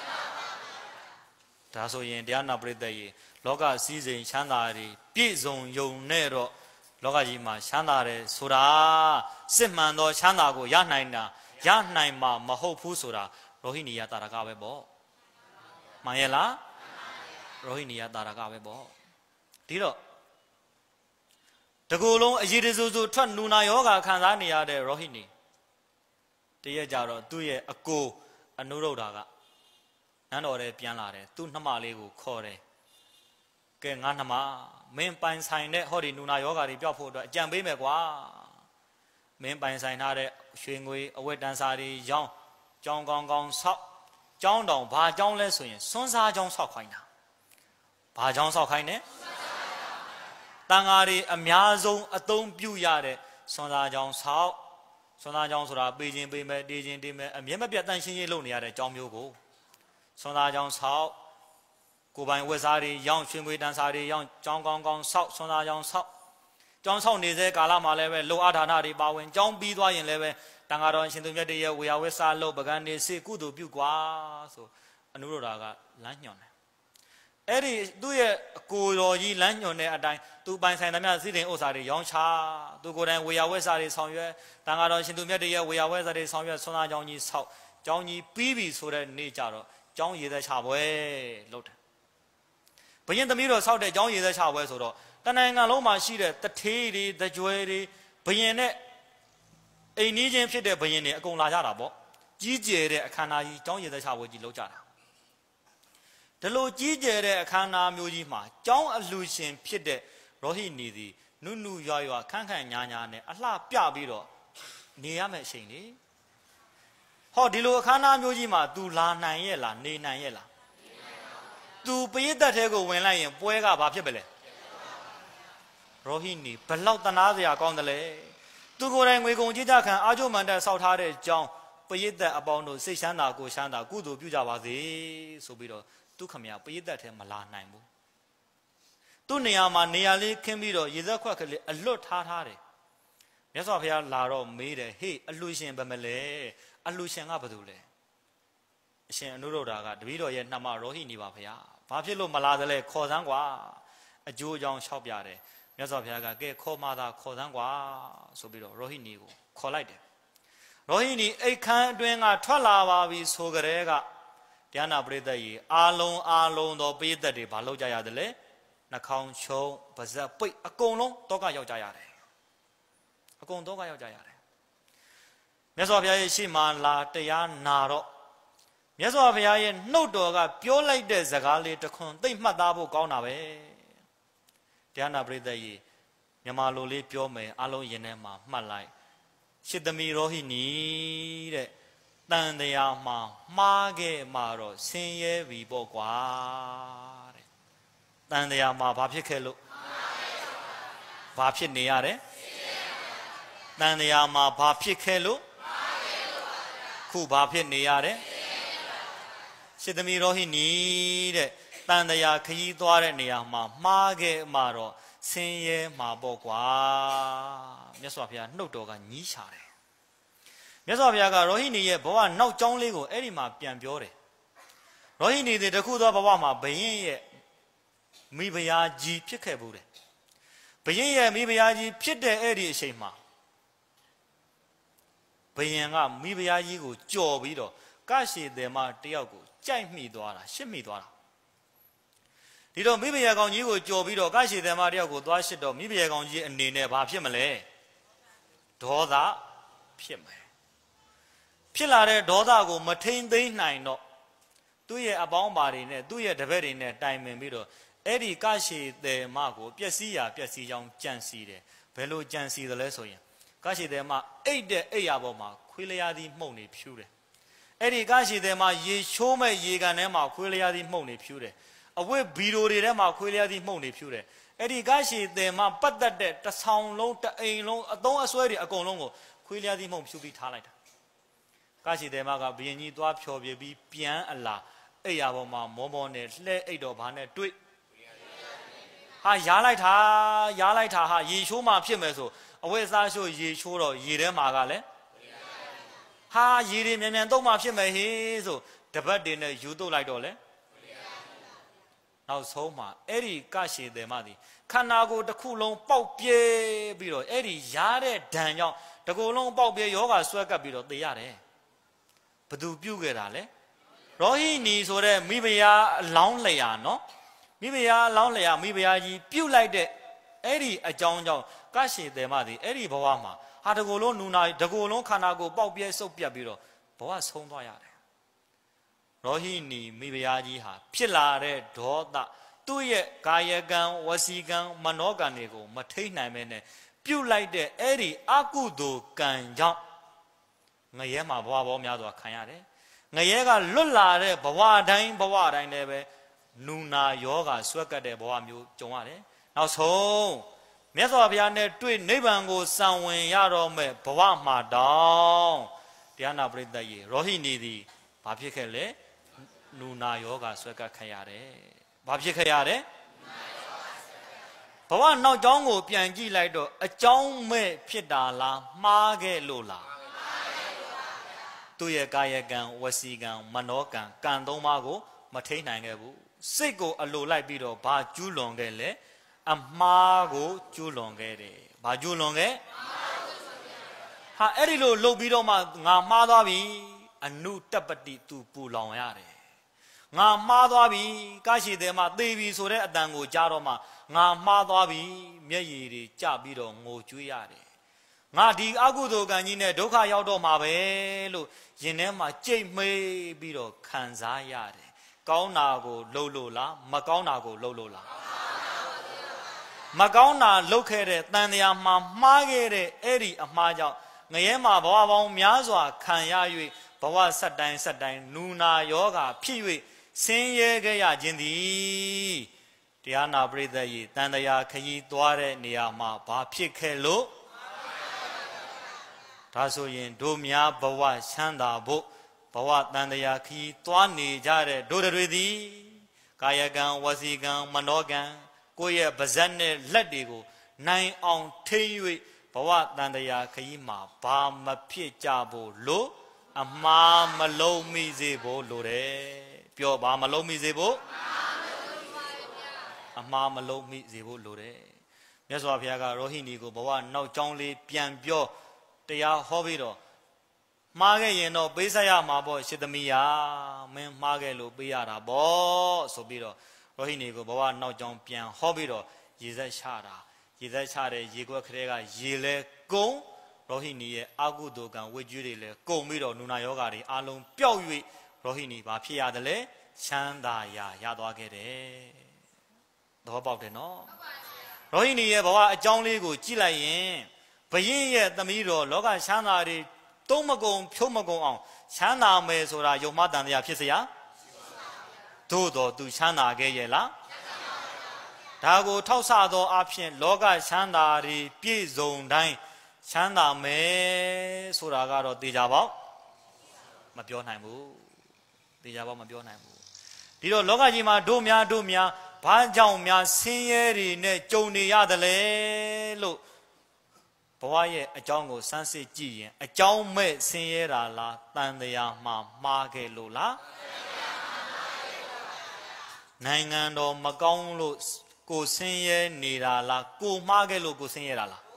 ဒါဆိုရင်တရားနာပရိသတ်ရေလောကစည်းစိမ်ချမ်းသာတွေပြည့်စုံယုံနဲ့တော့လောကကြီးမှာချမ်းသာတယ်ဆိုတာစစ်မှန်သောချမ်းသာကိုရနိုင်မှာမဟုတ်ဘူးဆိုတာရောဟိနီယတာရကပဲပေါ့မှန်ရဲ့လားရောဟိနီယတာရကပဲပေါ့ဒီတော့တကူလုံးအရေးတစိုးစိုးထွက်နူနာယောဂါခံစားနေရတဲ့ရောဟိနီတရက်ကြတော့သူ့ရဲ့အကိုအနုရုဒ္ဓကနန်းတော်ထဲပြန်လာတယ်သူ့နှမလေးကိုခေါ်တယ်ကဲငါနှမမင်းပိုင်ဆိုင်တဲ့ဟောဒီနူနာယောဂါတွေပျောက်ဖို့အတွက်အကြံပေးမယ်ကွာမင်းပိုင်ဆိုင်ထားတဲ့ရွှေငွေအဝတ်တန်စာတွေရောင်းကြောင်းကောင်းကောင်းဆောက်ကျောင်းတောင်ဘာကျောင်းလဲဆိုရင်စွန်းစားကျောင်းဆောက်ခိုင်းတာဘာကျောင်းဆောက်ခိုင်းလဲတန်ဃာတွေအများဆုံးအသုံးပြုရတဲ့စွန်းစားကျောင်းဆောက်စွန်းစားကျောင်းဆိုတာပေးခြင်းပေးမယ်တေးခြင်းတေးမယ်အမြဲမပြတ်တန့်ရှင်းရေးလုပ်နေရတဲ့ကျောင်းမျိုးကိုစွန်းစားကျောင်းဆောက်ကိုပိုင်ဝက်စားတွေရောင်းရွှေငွေတန်စာတွေရောင်းကျောင်းကောင်းကောင်းဆောက်စွန်းစားကျောင်းဆောက်ကျောင်းဆောက်နေတဲ့ကာလမှာလည်းပဲလောအားဌာနတွေပါဝင်ကျောင်းပြီးသွားရင်လည်းပဲတန်ဃာတော်ရှင်သူမြတ်တွေရဲ့ဝေယဝဲစားလို့ပကံနေစေကုသိုလ်ပြုကွာဆိုအနုရုဒ္ဓကလမ်းညွှန်တယ်အဲ့ဒီသူ့ရဲ့အကိုတော်ကြီးလမ်းညွှန်တဲ့အတိုင်းသူပိုင်ဆိုင်သမျှစီးတင်ဥစ္စာတွေရောင်းချသူကိုယ်တိုင်ဝေယဝဲစားတွေဆောင်ရွက်တန်ဃာတော်ရှင်သူမြတ်တွေရဲ့ဝေယဝဲစားတွေဆောင်ရွက်ဆွမ်းသားကျောင်းကြီးဆောက်ကျောင်းကြီးပြီးပြီဆိုတဲ့နေ့ကြတော့ကျောင်းရည်သက်ချပွဲလုပ်တယ်ဘုရင်သမီးတော်ဆောက်တဲ့ကျောင်းရည်သက်ချပွဲဆိုတော့တဏ္ဍာငါလုံးမှာရှိတဲ့တထေးတွေတကြွယ်တွေဘုရင်နဲ့အိမ်နီးချင်းဖြစ်တဲ့ဘုရင်တွေအကုန်လာကြတာပေါ့ကြီးကျယ်တဲ့အခမ်းအနားကြီးကျောင်းရည်သက်ချပွဲကြီးလုပ်ကြတာဒီလိုကြီးကျယ်တဲ့အခမ်းအနားမျိုးကြီးမှာကျောင်းအလှရှင်ဖြစ်တဲ့ရောဟိနီသည်နုနုရွရွခန့်ခန့်ညာညာနဲ့အလှပြပြီးတော့နေရမယ့်အချိန်လေဟောဒီလိုအခမ်းအနားမျိုးကြီးမှာ तू လာနိုင်ရဲ့လားနေနိုင်ရဲ့လား तू ပရိသတ်ထဲကိုဝင်လိုက်ရင်ပွဲကဘာဖြစ်ပလဲရောဟိနီဘလောက်တနာစရာကောင်းတယ်လေသူကိုယ်တိုင်ငွေကုန်ကြေးကြခံအာကျုမန္တဆောက်ထားတဲ့ကျောင်းပရိသတ်အပေါင်းတို့စိတ်ချမ်းသာကိုချမ်းသာကုသိုလ်ပြုကြပါစေဆိုပြီးတော့သူခမရပရိသတ်ထဲမလာနိုင်ဘူးသူ့နေရာမှာနေရာလေးခင်းပြီးတော့ရေသက်ခွက်ကလေးအလွတ်ထားတယ်မြတ်စွာဘုရားလာတော့မေးတယ်ဟေးအလှရှင်ဘယ်မလဲအလှရှင်ကဘာလို့လဲအရှင်အနုရုဒ္ဓကတပည့်တော်ရဲ့နှမရောဟိနီပါဘုရားဘာဖြစ်လို့မလာသလဲခေါ်စမ်းကွာအကျိုးအကြောင်းလျှောက်ပြတယ်မြတ်စွာဘုရားကကဲခေါ်မှသာခေါ်စမ်းကွာဆိုပြီးတော့ရောဟိနီကိုခေါ်လိုက်တယ်ရောဟိနီအိတ်ခမ်းအတွင်းကထွက်လာပါပြီဆိုကြတဲ့ကတရားနာပရိသတ်ကြီးအာလုံးသောပရိသတ်တွေဘာလုပ်ကြရတယ်လဲနှာခေါင်းချုံပါးစပ်ပိတ်အကုန်လုံးတောကရောက်ကြရတယ်အကုန်တောကရောက်ကြရတယ်မြတ်စွာဘုရားရဲ့ရှေ့မှာလာတရားနာတော့မြတ်စွာဘုရားရဲ့နှုတ်တော်ကပြောလိုက်တဲ့စကားလေးတစ်ခွန်းသိမှတ်သားဖို့ကောင်းတာပဲတရားနာပရိသတ်ကြီးမြန်မာလိုလေးပြောမယ်အလုံးရင်ထဲမှာမှတ်လိုက်ရှစ်သမီးရောဟိနီတဲ့တန်တရားမှာမှားခဲ့မှာတော့ဆင်းရဲပြီပေါ့ကွာတဲ့တန်တရားမှာဘာဖြစ်ခဲ့လို့ဘာဖြစ်နေရတယ်တန်တရားမှာဘာဖြစ်ခဲ့လို့ခုဘာဖြစ်နေရတယ်ရှစ်သမီးရောဟိနီတဲ့တန်တရားခရီးသွားတဲ့နေရာမှာမှားခဲ့မှာတော့ဆင်းရဲမှာပေါ့ကွာမြတ်စွာဘုရားနှုတ်တော်ကညှိချတယ်မြတ်စွာဘုရားကရောဟိနီရဲ့ဘဝနောက်ကျောင်းလေးကိုအဲ့ဒီမှာပြန်ပြောတယ်ရောဟိနီတဲ့တခုသောဘဝမှာဘုရင်ရဲ့မိဖုရားကြီးဖြစ်ခဲ့ဘူးတယ်ဘုရင်ရဲ့မိဖုရားကြီးဖြစ်တဲ့အဲ့ဒီအချိန်မှာဘုရင်ကမိဖုရားကြီးကိုကြော်ပြီးတော့ကရှိတယ်မတယောက်ကိုကြိုက်မိသွားတာရှစ်မိသွားတာဒီတော့မိဖုရားကောင်ကြီးကိုကြော်ပြီးတော့ကရှိတယ်မတယောက်ကိုသွားရှစ်တော့မိဖုရားကောင်ကြီးအနေနဲ့ဘာဖြစ်မလဲဒေါသဖြစ်မယ်ဖြစ်လာတဲ့ဒေါသကိုမထိန်သိမ်းနိုင်တော့သူ့ရဲ့အပေါင်းပါတွေနဲ့သူ့ရဲ့တပည့်တွေနဲ့တိုင်ပင်ပြီးတော့အဲ့ဒီကရှိတယ်မကိုပျက်စီးရာပျက်စီးကြောင်းကြံစီတယ်ဘယ်လိုကြံစီသလဲဆိုရင်ကရှိတယ်မအိတ်တဲ့အိတ်ရပေါ်မှာခွေးလျားသည်မှုန့်နေဖြူးတယ်အဲ့ဒီကရှိတယ်မရေချိုးမဲ့ရေကန်ထဲမှာခွေးလျားသည်မှုန့်နေဖြူးတယ်အဝတ်ဗီဒိုတွေထဲမှာခွေးလျားသည်မှုန့်နေဖြူးတယ်အဲ့ဒီကရှိတယ်မပတ်သက်တဲ့တဆောင်လုံးတအိမ်လုံးအသုံးအဆွဲတွေအကုန်လုံးကိုခွေးလျားသည်မှုန့်ဖြူးပြီးထားလိုက်တာကရှိတယ်မကဘုရင်ကြီးသွားဖြော်ပြပြီးပြန်အလာအိတ်ရပေါ်မှာမောမောနဲ့လှဲအိတ်တော်ဘာနဲ့တွေ့ဟာရားလိုက်တာဟာရေချိုးမှဖြစ်မယ်ဆိုအဝတ်စားရှို့ရေချိုးတော့ရေထဲမှာကလည်းဟာရေတွေမြန်မြန်တုံးမှဖြစ်မယ်ဟေးဆိုတပတ်တွေနဲ့ယူတုတ်လိုက်တော့လေနောက်ဆုံးမှာအဲ့ဒီကရှိတယ်မသည်ခန္ဓာကိုယ်တစ်ခုလုံးပေါက်ပြဲပြီးတော့အဲ့ဒီရားတဲ့ဒဏ်ကြောင့်တစ်ခုလုံးပေါက်ပြဲယောဂဆွဲကပ်ပြီးတော့သေရတယ်ဘသူပြုတ်ခဲ့တာလဲရောဟိနီဆိုတဲ့မိဖုရားအလောင်းလျာနော်မိဖုရားအလောင်းလျာမိဖုရားကြီးပြုတ်လိုက်တဲ့အဲ့ဒီအကြောင်းကြောင့်ကရှိတယ်မသည်အဲ့ဒီဘဝမှာဟာတကူလုံးနူနာတကူလုံးခန္ဓာကိုယ်ပေါက်ပြဲစုပ်ပြတ်ပြီးတော့ဘဝဆုံးသွားရတယ်ရောဟိနီမိဖုရားကြီးဟာဖြစ်လာတဲ့ဒေါသသူ့ရဲ့ကာယကံဝစီကံမနောကံတွေကိုမထိတ်နိုင်မဲနဲ့ပြုတ်လိုက်တဲ့အဲ့ဒီအကုသိုလ်ကံကြောင့်ငရဲမှာဘဝပေါများစွာခံရတယ်ငရဲကလွတ်လာတဲ့ဘဝတိုင်းလည်းပဲနူနာယောဂဆွဲကပ်တဲ့ဘဝမျိုးကြုံရတယ်နောက်ဆုံးမြတ်စွာဘုရားနဲ့တွေ့နိဗ္ဗာန်ကိုစံဝင်ရတော့မဲ့ဘဝမှာတောင်တရားနာပရိသတ်ကြီးရောဟိနီသည်ဘာဖြစ်ခဲ့လဲနူနာယောဂဆွဲကပ်ခဲ့ရတယ်ဘာဖြစ်ခဲ့ရတယ်ဘဝနောက်ကျောင်းကိုပြန်ကြည့်လိုက်တော့အကြောင်းမဲ့ဖြစ်တာလားမှားခဲ့လို့လားသူ့ရဲ့ကာယကံဝစီကံမနောကံကံသုံးပါးကိုမထိန်နိုင်ခဲ့ဘူးစိတ်ကိုအလိုလိုက်ပြီးတော့ဘာကျူးလွန်ခဲ့လဲအမှားကိုကျူးလွန်ခဲ့တယ်ဘာကျူးလွန်ခဲ့ဟာအဲ့ဒီလိုလုပ်ပြီးတော့မှငါမှားသွားပြီအနုတပတိသူပူလောင်ရတယ်ငါမှားသွားပြီကာရှိတယ်မှာသေပြီဆိုတဲ့အတန်ကိုကြားတော့မှငါမှားသွားပြီမျက်ရည်တွေကျပြီးတော့ငိုကြွေးရတယ်ငါဒီအကုသိုလ်ကံကြီးနဲ့ဒုက္ခရောက်တော့မှာပဲလို့ရင်ထဲမှာကြိတ်မေးပြီးတော့ခံစားရတယ်ကောင်းတာကိုလှုပ်လို့လားမကောင်းတာကိုလှုပ်လို့လားမကောင်းတာလှုပ်ခဲ့တဲ့တန်တရားမှာမှားခဲ့တဲ့အဲ့ဒီအမှားကြောင့်ငရဲမှာဘဝပေါင်းများစွာခံရ၍ဘဝဆက်တိုင်းနူနာယောဂဖြစ်၍ဆင်းရဲခဲ့ရခြင်းသည်တရားနာပရိသတ်ကြီးတန်တရားခရီးသွားတဲ့နေရာမှာဘာဖြစ်ခဲ့လို့ဒါဆိုရင်တို့များဘဝချမ်းသာဖို့ဘဝတန်တရားခရီးသွားနေကြတဲ့တို့တွေသည်ကာယကံဝစီကံမနောကံကိုယ့်ရဲ့ပါဇက်နဲ့လက်တွေကိုနိုင်အောင်ထိန်း၍ဘဝတန်တရားခရီးမှာဘာမဖြစ်ကြဖို့လို့အမှားမလုံးမိစေဖို့လိုတယ်ပြောဘာမလုံးမိစေဖို့အမှားမလုံးမိစေဖို့လိုတယ်မြတ်စွာဘုရားကရောဟိနီကိုဘဝနောက်ကြောင်းလေးပြန်ပြောတရားဟောပြီးတော့မှားခဲ့ရင်တော့ပေးဆက်ရမှာပေါ့ရှစ်သမီးယာမင်းမှားခဲ့လို့ပေးရတာပေါ့ဆိုပြီးတော့ရောဟိနီကိုဘဝနောက်ကြောင်းပြန်ဟောပြီးတော့ရေဆက်ချတာရေဆက်ချတဲ့ရေခွက်ခရဲကရေလဲကုန်းရောဟိနီရဲ့အာကုသိုလ်ကံဝိကျွေးတွေလဲကုန်းပြီးတော့နူနာယောဂါတွေအလုံးပျောက်၍ရောဟိနီဘာဖြစ်ရတယ်လဲချမ်းသာရာရသွားခဲ့တယ်သဘောပေါက်တယ်နော်ရောဟိနီရဲ့ဘဝအကြောင်းလေးကိုကြည့်လိုက်ရင်ဘုရင်ရဲ့သမီးတော်လောကချမ်းသာတွေတုံးမကုံဖြုံးမကုံအောင်ချမ်းသာမယ်ဆိုတာယုံမှတန်တရားဖြစ်စရာသို့တော်သူချမ်းသာခဲ့ရဲ့လားဒါကိုထောက်ဆသောအဖြစ်လောကချမ်းသာတွေပြည့်စုံတိုင်းချမ်းသာမယ်ဆိုတာကတော့တေချာပေါက်မပြောနိုင်ဘူးတေချာပေါက်မပြောနိုင်ဘူးဒီတော့လောကကြီးမှာတို့များဘာကြောင့်များဆင်းရဲတွေနဲ့ကြုံနေရသလဲလို့ဘဝရဲ့အကြောင်းကိုစမ်းစစ်ကြည့်ရင်အကြောင်းမဲ့ဆင်းရဲတာလားတန်တရားမှာမှားခဲ့လို့လားနိုင်ငံတော်မကောင်းလို့ကိုဆင်းရဲနေတာလားကိုမှားခဲ့လို့ကိုဆင်းရဲတာလား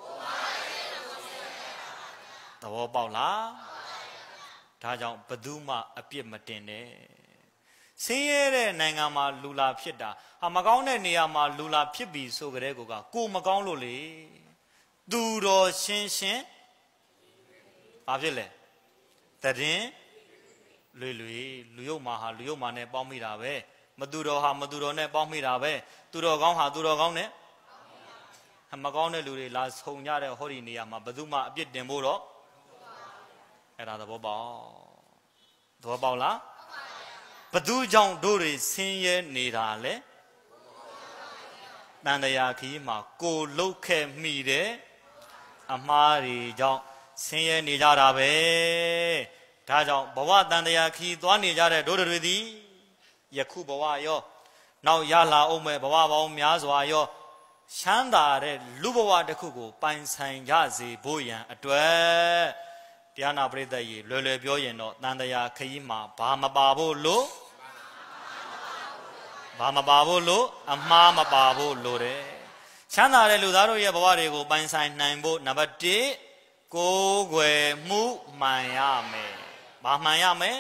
သဘောပေါက်လားဒါကြောင့်ဘယ်သူမှအပြစ်မတင်နဲ့ဆင်းရဲတဲ့နိုင်ငံမှာလူလာဖြစ်တာဟာမကောင်းတဲ့နေရာမှာလူလာဖြစ်ပြီဆိုကြတဲ့ကိုမကောင်းလို့လေသူတော်ရှင်းဘာဖြစ်လဲတရင်လွေလူယုတ်မှာဟာလူယုတ်မှာနဲ့ပေါင်းမိတာပဲမသူတော်ဟာမသူတော်နဲ့ပေါင်းမိတာပဲသူတော်ကောင်းဟာသူတော်ကောင်းနဲ့မကောင်းတဲ့လူတွေလာဆုံကြတဲ့ဟောဒီနေရာမှာဘယ်သူမှအပြစ်တင်ဖို့တော့အဲ့ဒါသဘောပေါက်လားဘသူကြောင့်တို့တွေဆင်းရဲနေတာလဲတန်တရားခီးမှာကိုလုတ်ခဲ့မိတယ်အမှားတွေကြောင့်ဆင်းရဲနေကြတာပဲဒါကြောင့်ဘဝတန်တရားခီးသွားနေကြတဲ့တို့တွေသည်ယခုဘဝရောနောက်ရလာအောင်မဲ့ဘဝပေါင်းများစွာရောချမ်းသာတဲ့လူဘဝတစ်ခုကိုပိုင်ဆိုင်ကြစေဖို့ရန်အတွက်တရားနာပရိသတ်ကြီးလွယ်ပြောရင်တော့တန်တရားခီးမှာဘာမပါဖို့လို့ဘာမပါဖို့လို့အမှားမပါဖို့လိုတယ်ချမ်းသာတဲ့လူသားတို့ရဲ့ဘဝတွေကိုပိုင်ဆိုင်နိုင်ဖို့နံပါတ်1ကိုးကွယ်မှုမှန်ရမယ်ဘာမှန်ရမယ်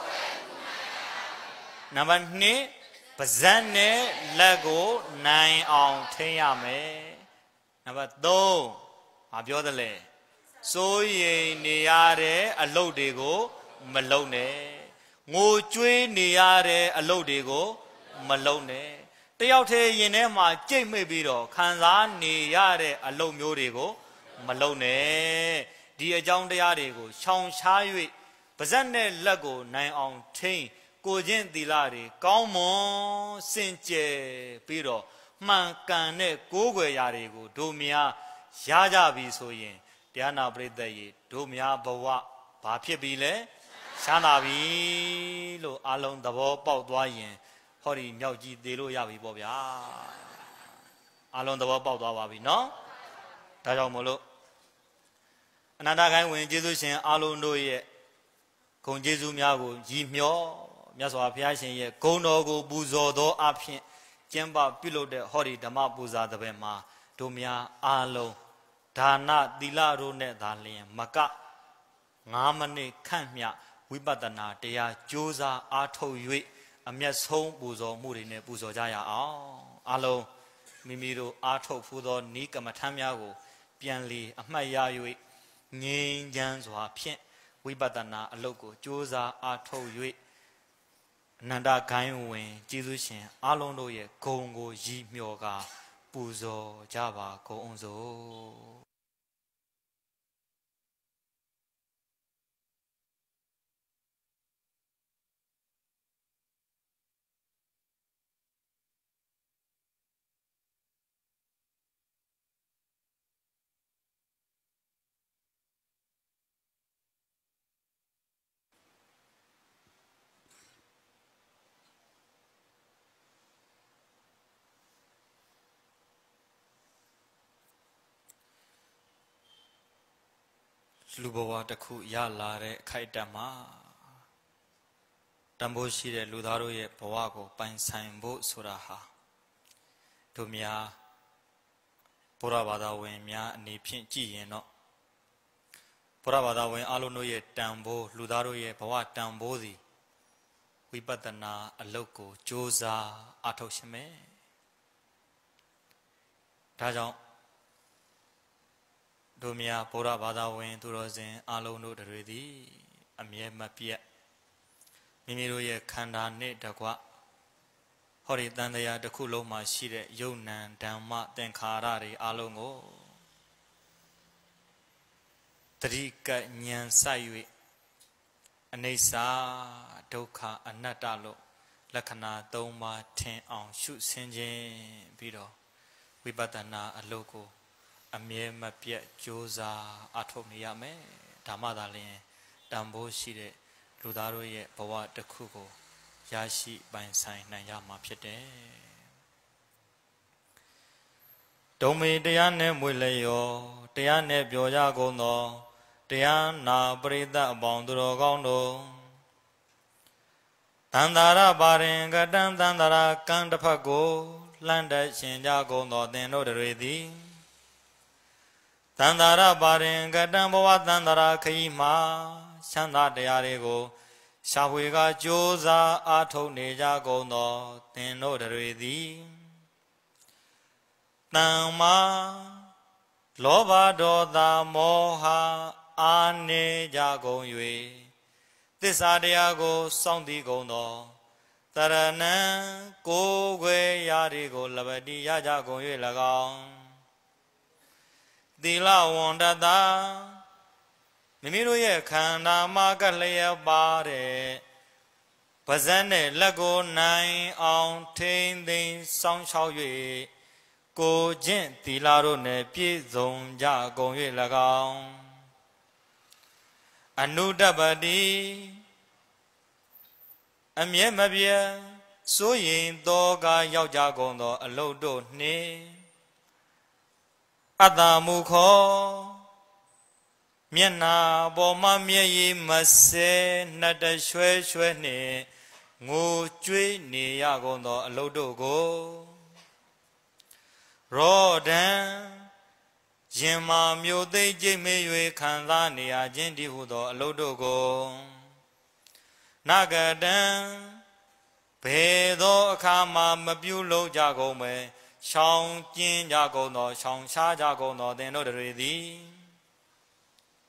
နံပါတ်2ပါဇက်နဲ့လက်ကိုနိုင်အောင်ထိန်းရမယ်နံပါတ်3ဘာပြောသလဲစိုးရိမ်နေရတဲ့အလုပ်တွေကိုမလုပ်နဲ့ငိုကြွေးနေရတဲ့အလုပ်တွေကိုမလုပ်နဲ့တယောက်တည်းရင်ထဲမှာကြိတ်မိတ်ပြီးတော့ခံစားနေရတဲ့အလုပ်မျိုးတွေကိုမလုပ်နဲ့ဒီအကြောင်းတရားတွေကိုရှောင်ရှား၍ပါဇက်နဲ့လက်ကိုနိုင်အောင်ထိန်းကိုချင်းသီလတွေကောင်းမွန်စင်ကြယ်ပြီးတော့မှန်ကန်တဲ့ကိုးကွယ်ရာတွေကိုတို့များရကြပြီဆိုရင်တရားနာပရိသတ်ရေတို့များဘဝဘာဖြစ်ပြီလဲချမ်းသာပြီလို့အလုံးသဘောပေါက်သွားရင်ဟောဒီမြောက်ကြီးသေးလို့ရပြီပေါ့ဗျာအလုံးသဘောပေါက်သွားပါပြီနော်ဒါကြောင့်မို့လို့အနန္တခိုင်းဝင်ကျေးဇူးရှင်အလုံးတို့ရဲ့ဂုဏ်ကျေးဇူးများကိုရည်မျှော်မြတ်စွာဘုရားရှင်ရဲ့ဂုဏ်တော်ကိုပူဇော်သောအဖြစ်ကျင့်ပပြုလုပ်တဲ့ဟောဒီဓမ္မပူဇာတပည့်မှာတို့များအလုံးဒါနသီလတို့နဲ့သာလျှင်မက9မိနစ်ခန့်မြဝိပဿနာတရားကြိုးစားအားထုတ်၍အမျက်ဆုံးပူဇော်မှုတွေနဲ့ပူဇော်ကြရအောင်အလုံးမိမိတို့အားထုတ်ဖူးသောဤကမ္မထမ်းများကိုပြန်လီအမှတ်ရ၍ငြိမ်းချမ်းစွာဖြင့်ဝိပဿနာအလုပ်ကိုကြိုးစားအားထုတ်၍အနန္တဂိုင်းဝင်ကျေးဇူးရှင်အလုံးတို့ရဲ့ဂုဏ်ကိုရည်မျှော်ကာပူဇော်ကြပါကုန်အောင်စို့လူဘဝတစ်ခုရလာတဲ့အခိုက်အတန့်မှာတန်ဖိုးရှိတဲ့လူသားတို့ရဲ့ဘဝကိုပိုင်ဆိုင်ဖို့ဆိုတာဟာတို့များဘုရားဘာသာဝင်များအနေဖြင့်ကြည်ရင်တော့ဘုရားဘာသာဝင်အလုံးတို့ရဲ့တန်ဖိုးလူသားတို့ရဲ့ဘဝတန်ဖိုးစီဝိပဿနာအလုပ်ကိုကြိုးစားအထောက်ရှင်မယ်ဒါကြောင့်တို့များဘုရားဘာသာဝင်သူတော်စင်အလုံးတို့တွေသည်အမြဲမပြတ်မိမိတို့ရဲ့ခန္ဓာနဲ့တကွဟောဒီတန်တရားတစ်ခုလုံးမှာရှိတဲ့ယုံနံဓမ္မသင်္ခါရတွေအလုံးကိုတတိကဉာဏ်စိုက်၍အနိစ္စဒုက္ခအနတ္တလို့လက္ခဏာ၃ပါးထင်အောင်ရှုဆင်ခြင်းပြီးတော့ဝိပဿနာအလုပ်ကိုအမြဲမပြတ်ကြိုးစားအထောက်နေရမယ်ဓမ္မသာလျှင်တန်ဖိုးရှိတဲ့လူသားတို့ရဲ့ဘဝတစ်ခုကိုရရှိပိုင်ဆိုင်နိုင်ရမှာဖြစ်တယ်ဒုံမေတရားနဲ့မွေလျောတရားနဲ့ပြောကြကုန်သောတရားနာပရိသတ်အပေါင်းသူတော်ကောင်းတို့တန်တာရပါရင်ကတံတန်တာရကံတစ်ဖက်ကိုလှမ်းတရှင်ကြကုန်သောသင်တို့တွေသည်တန်တာရပါရင်ကတံဘဝတန်တာရခရီးမှာချမ်းသာတရားတွေကိုရှာဖွေကကြိုးစားအားထုတ်နေကြကုန်သောသင်တို့တွေသည်တဏ္မာလောဘဒေါသမောဟအာနေကြကုန်၍သစ္စာတရားကိုစောင့်တည်ကုန်သောတရဏံကိုယ်ွယ်ရာတွေကိုလဘတိရကြကုန်၍၎င်းသီလဝန္တတာမိမိတို့ရဲ့ခန္ဓာမှာကလျက်ပါတဲ့ပါဇက်နဲ့လက်ကိုနိုင်အောင်ထိမ့်သိမ်းစောင့်ရှောက်၍ကိုကျင့်သီလတို့နဲ့ပြည့်စုံကြကုန်၍၎င်းအနုတ္တပတိအမြဲမပြတ်စိုးရင်သောကရောက်ကြကုန်သောအလုတ်တို့နှင့်အတ္တမူခောမျက်နာပေါ်မှာမျက်ရည်မစဲနှတ်တရွှဲရွှဲနှင့်ငိုကြွေးနေရကုန်သောအလုတ်တို့ကိုရောဒံရင်မာမျိုးသိကြိတ်မေ၍ခံစားနေရခြင်းတည်းဟုသောအလုတ်တို့ကိုနဂတံဘယ်သောအခါမှမပြုလုပ်ကြကုန်ပဲရှောင်ကျဉ်ကြကုန်သောရှောင်ရှားကြကုန်သောသင်တို့တွေသည်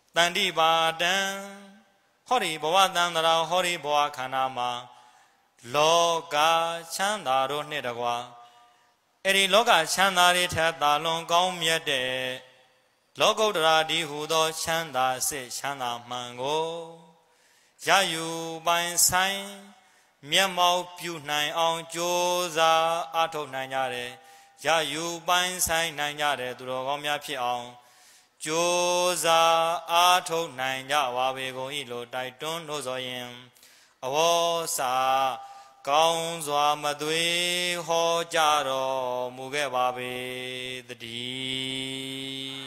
တန်တိပါတံဟောဒီဘဝတန်တရာဟောဒီဘဝခန္ဓာမှာလောကချမ်းသာတို့နှင့်တကွာအဲ့ဒီလောကချမ်းသာတွေထက်သာလွန်ကောင်းမြတ်တဲ့လောကုတ္တရာဒီဟူသောချမ်းသာစစ်ချမ်းသာမှန်ကိုရယူပိုင်ဆိုင်မျက်မှောက်ပြုနိုင်အောင်ကြိုးစားအားထုတ်နိုင်ကြတယ်ရယူပိုင်ဆိုင်နိုင်ကြတယ်သူတော်ကောင်းများဖြစ်အောင်ကြိုးစားအားထုတ်နိုင်ကြပါပေကုန်၏လို့တိုက်တွန်းလို့ဆိုရင်အဝေါ်စာကောင်းစွာမသွေဟောကြတော်မူခဲ့ပါပေတည်း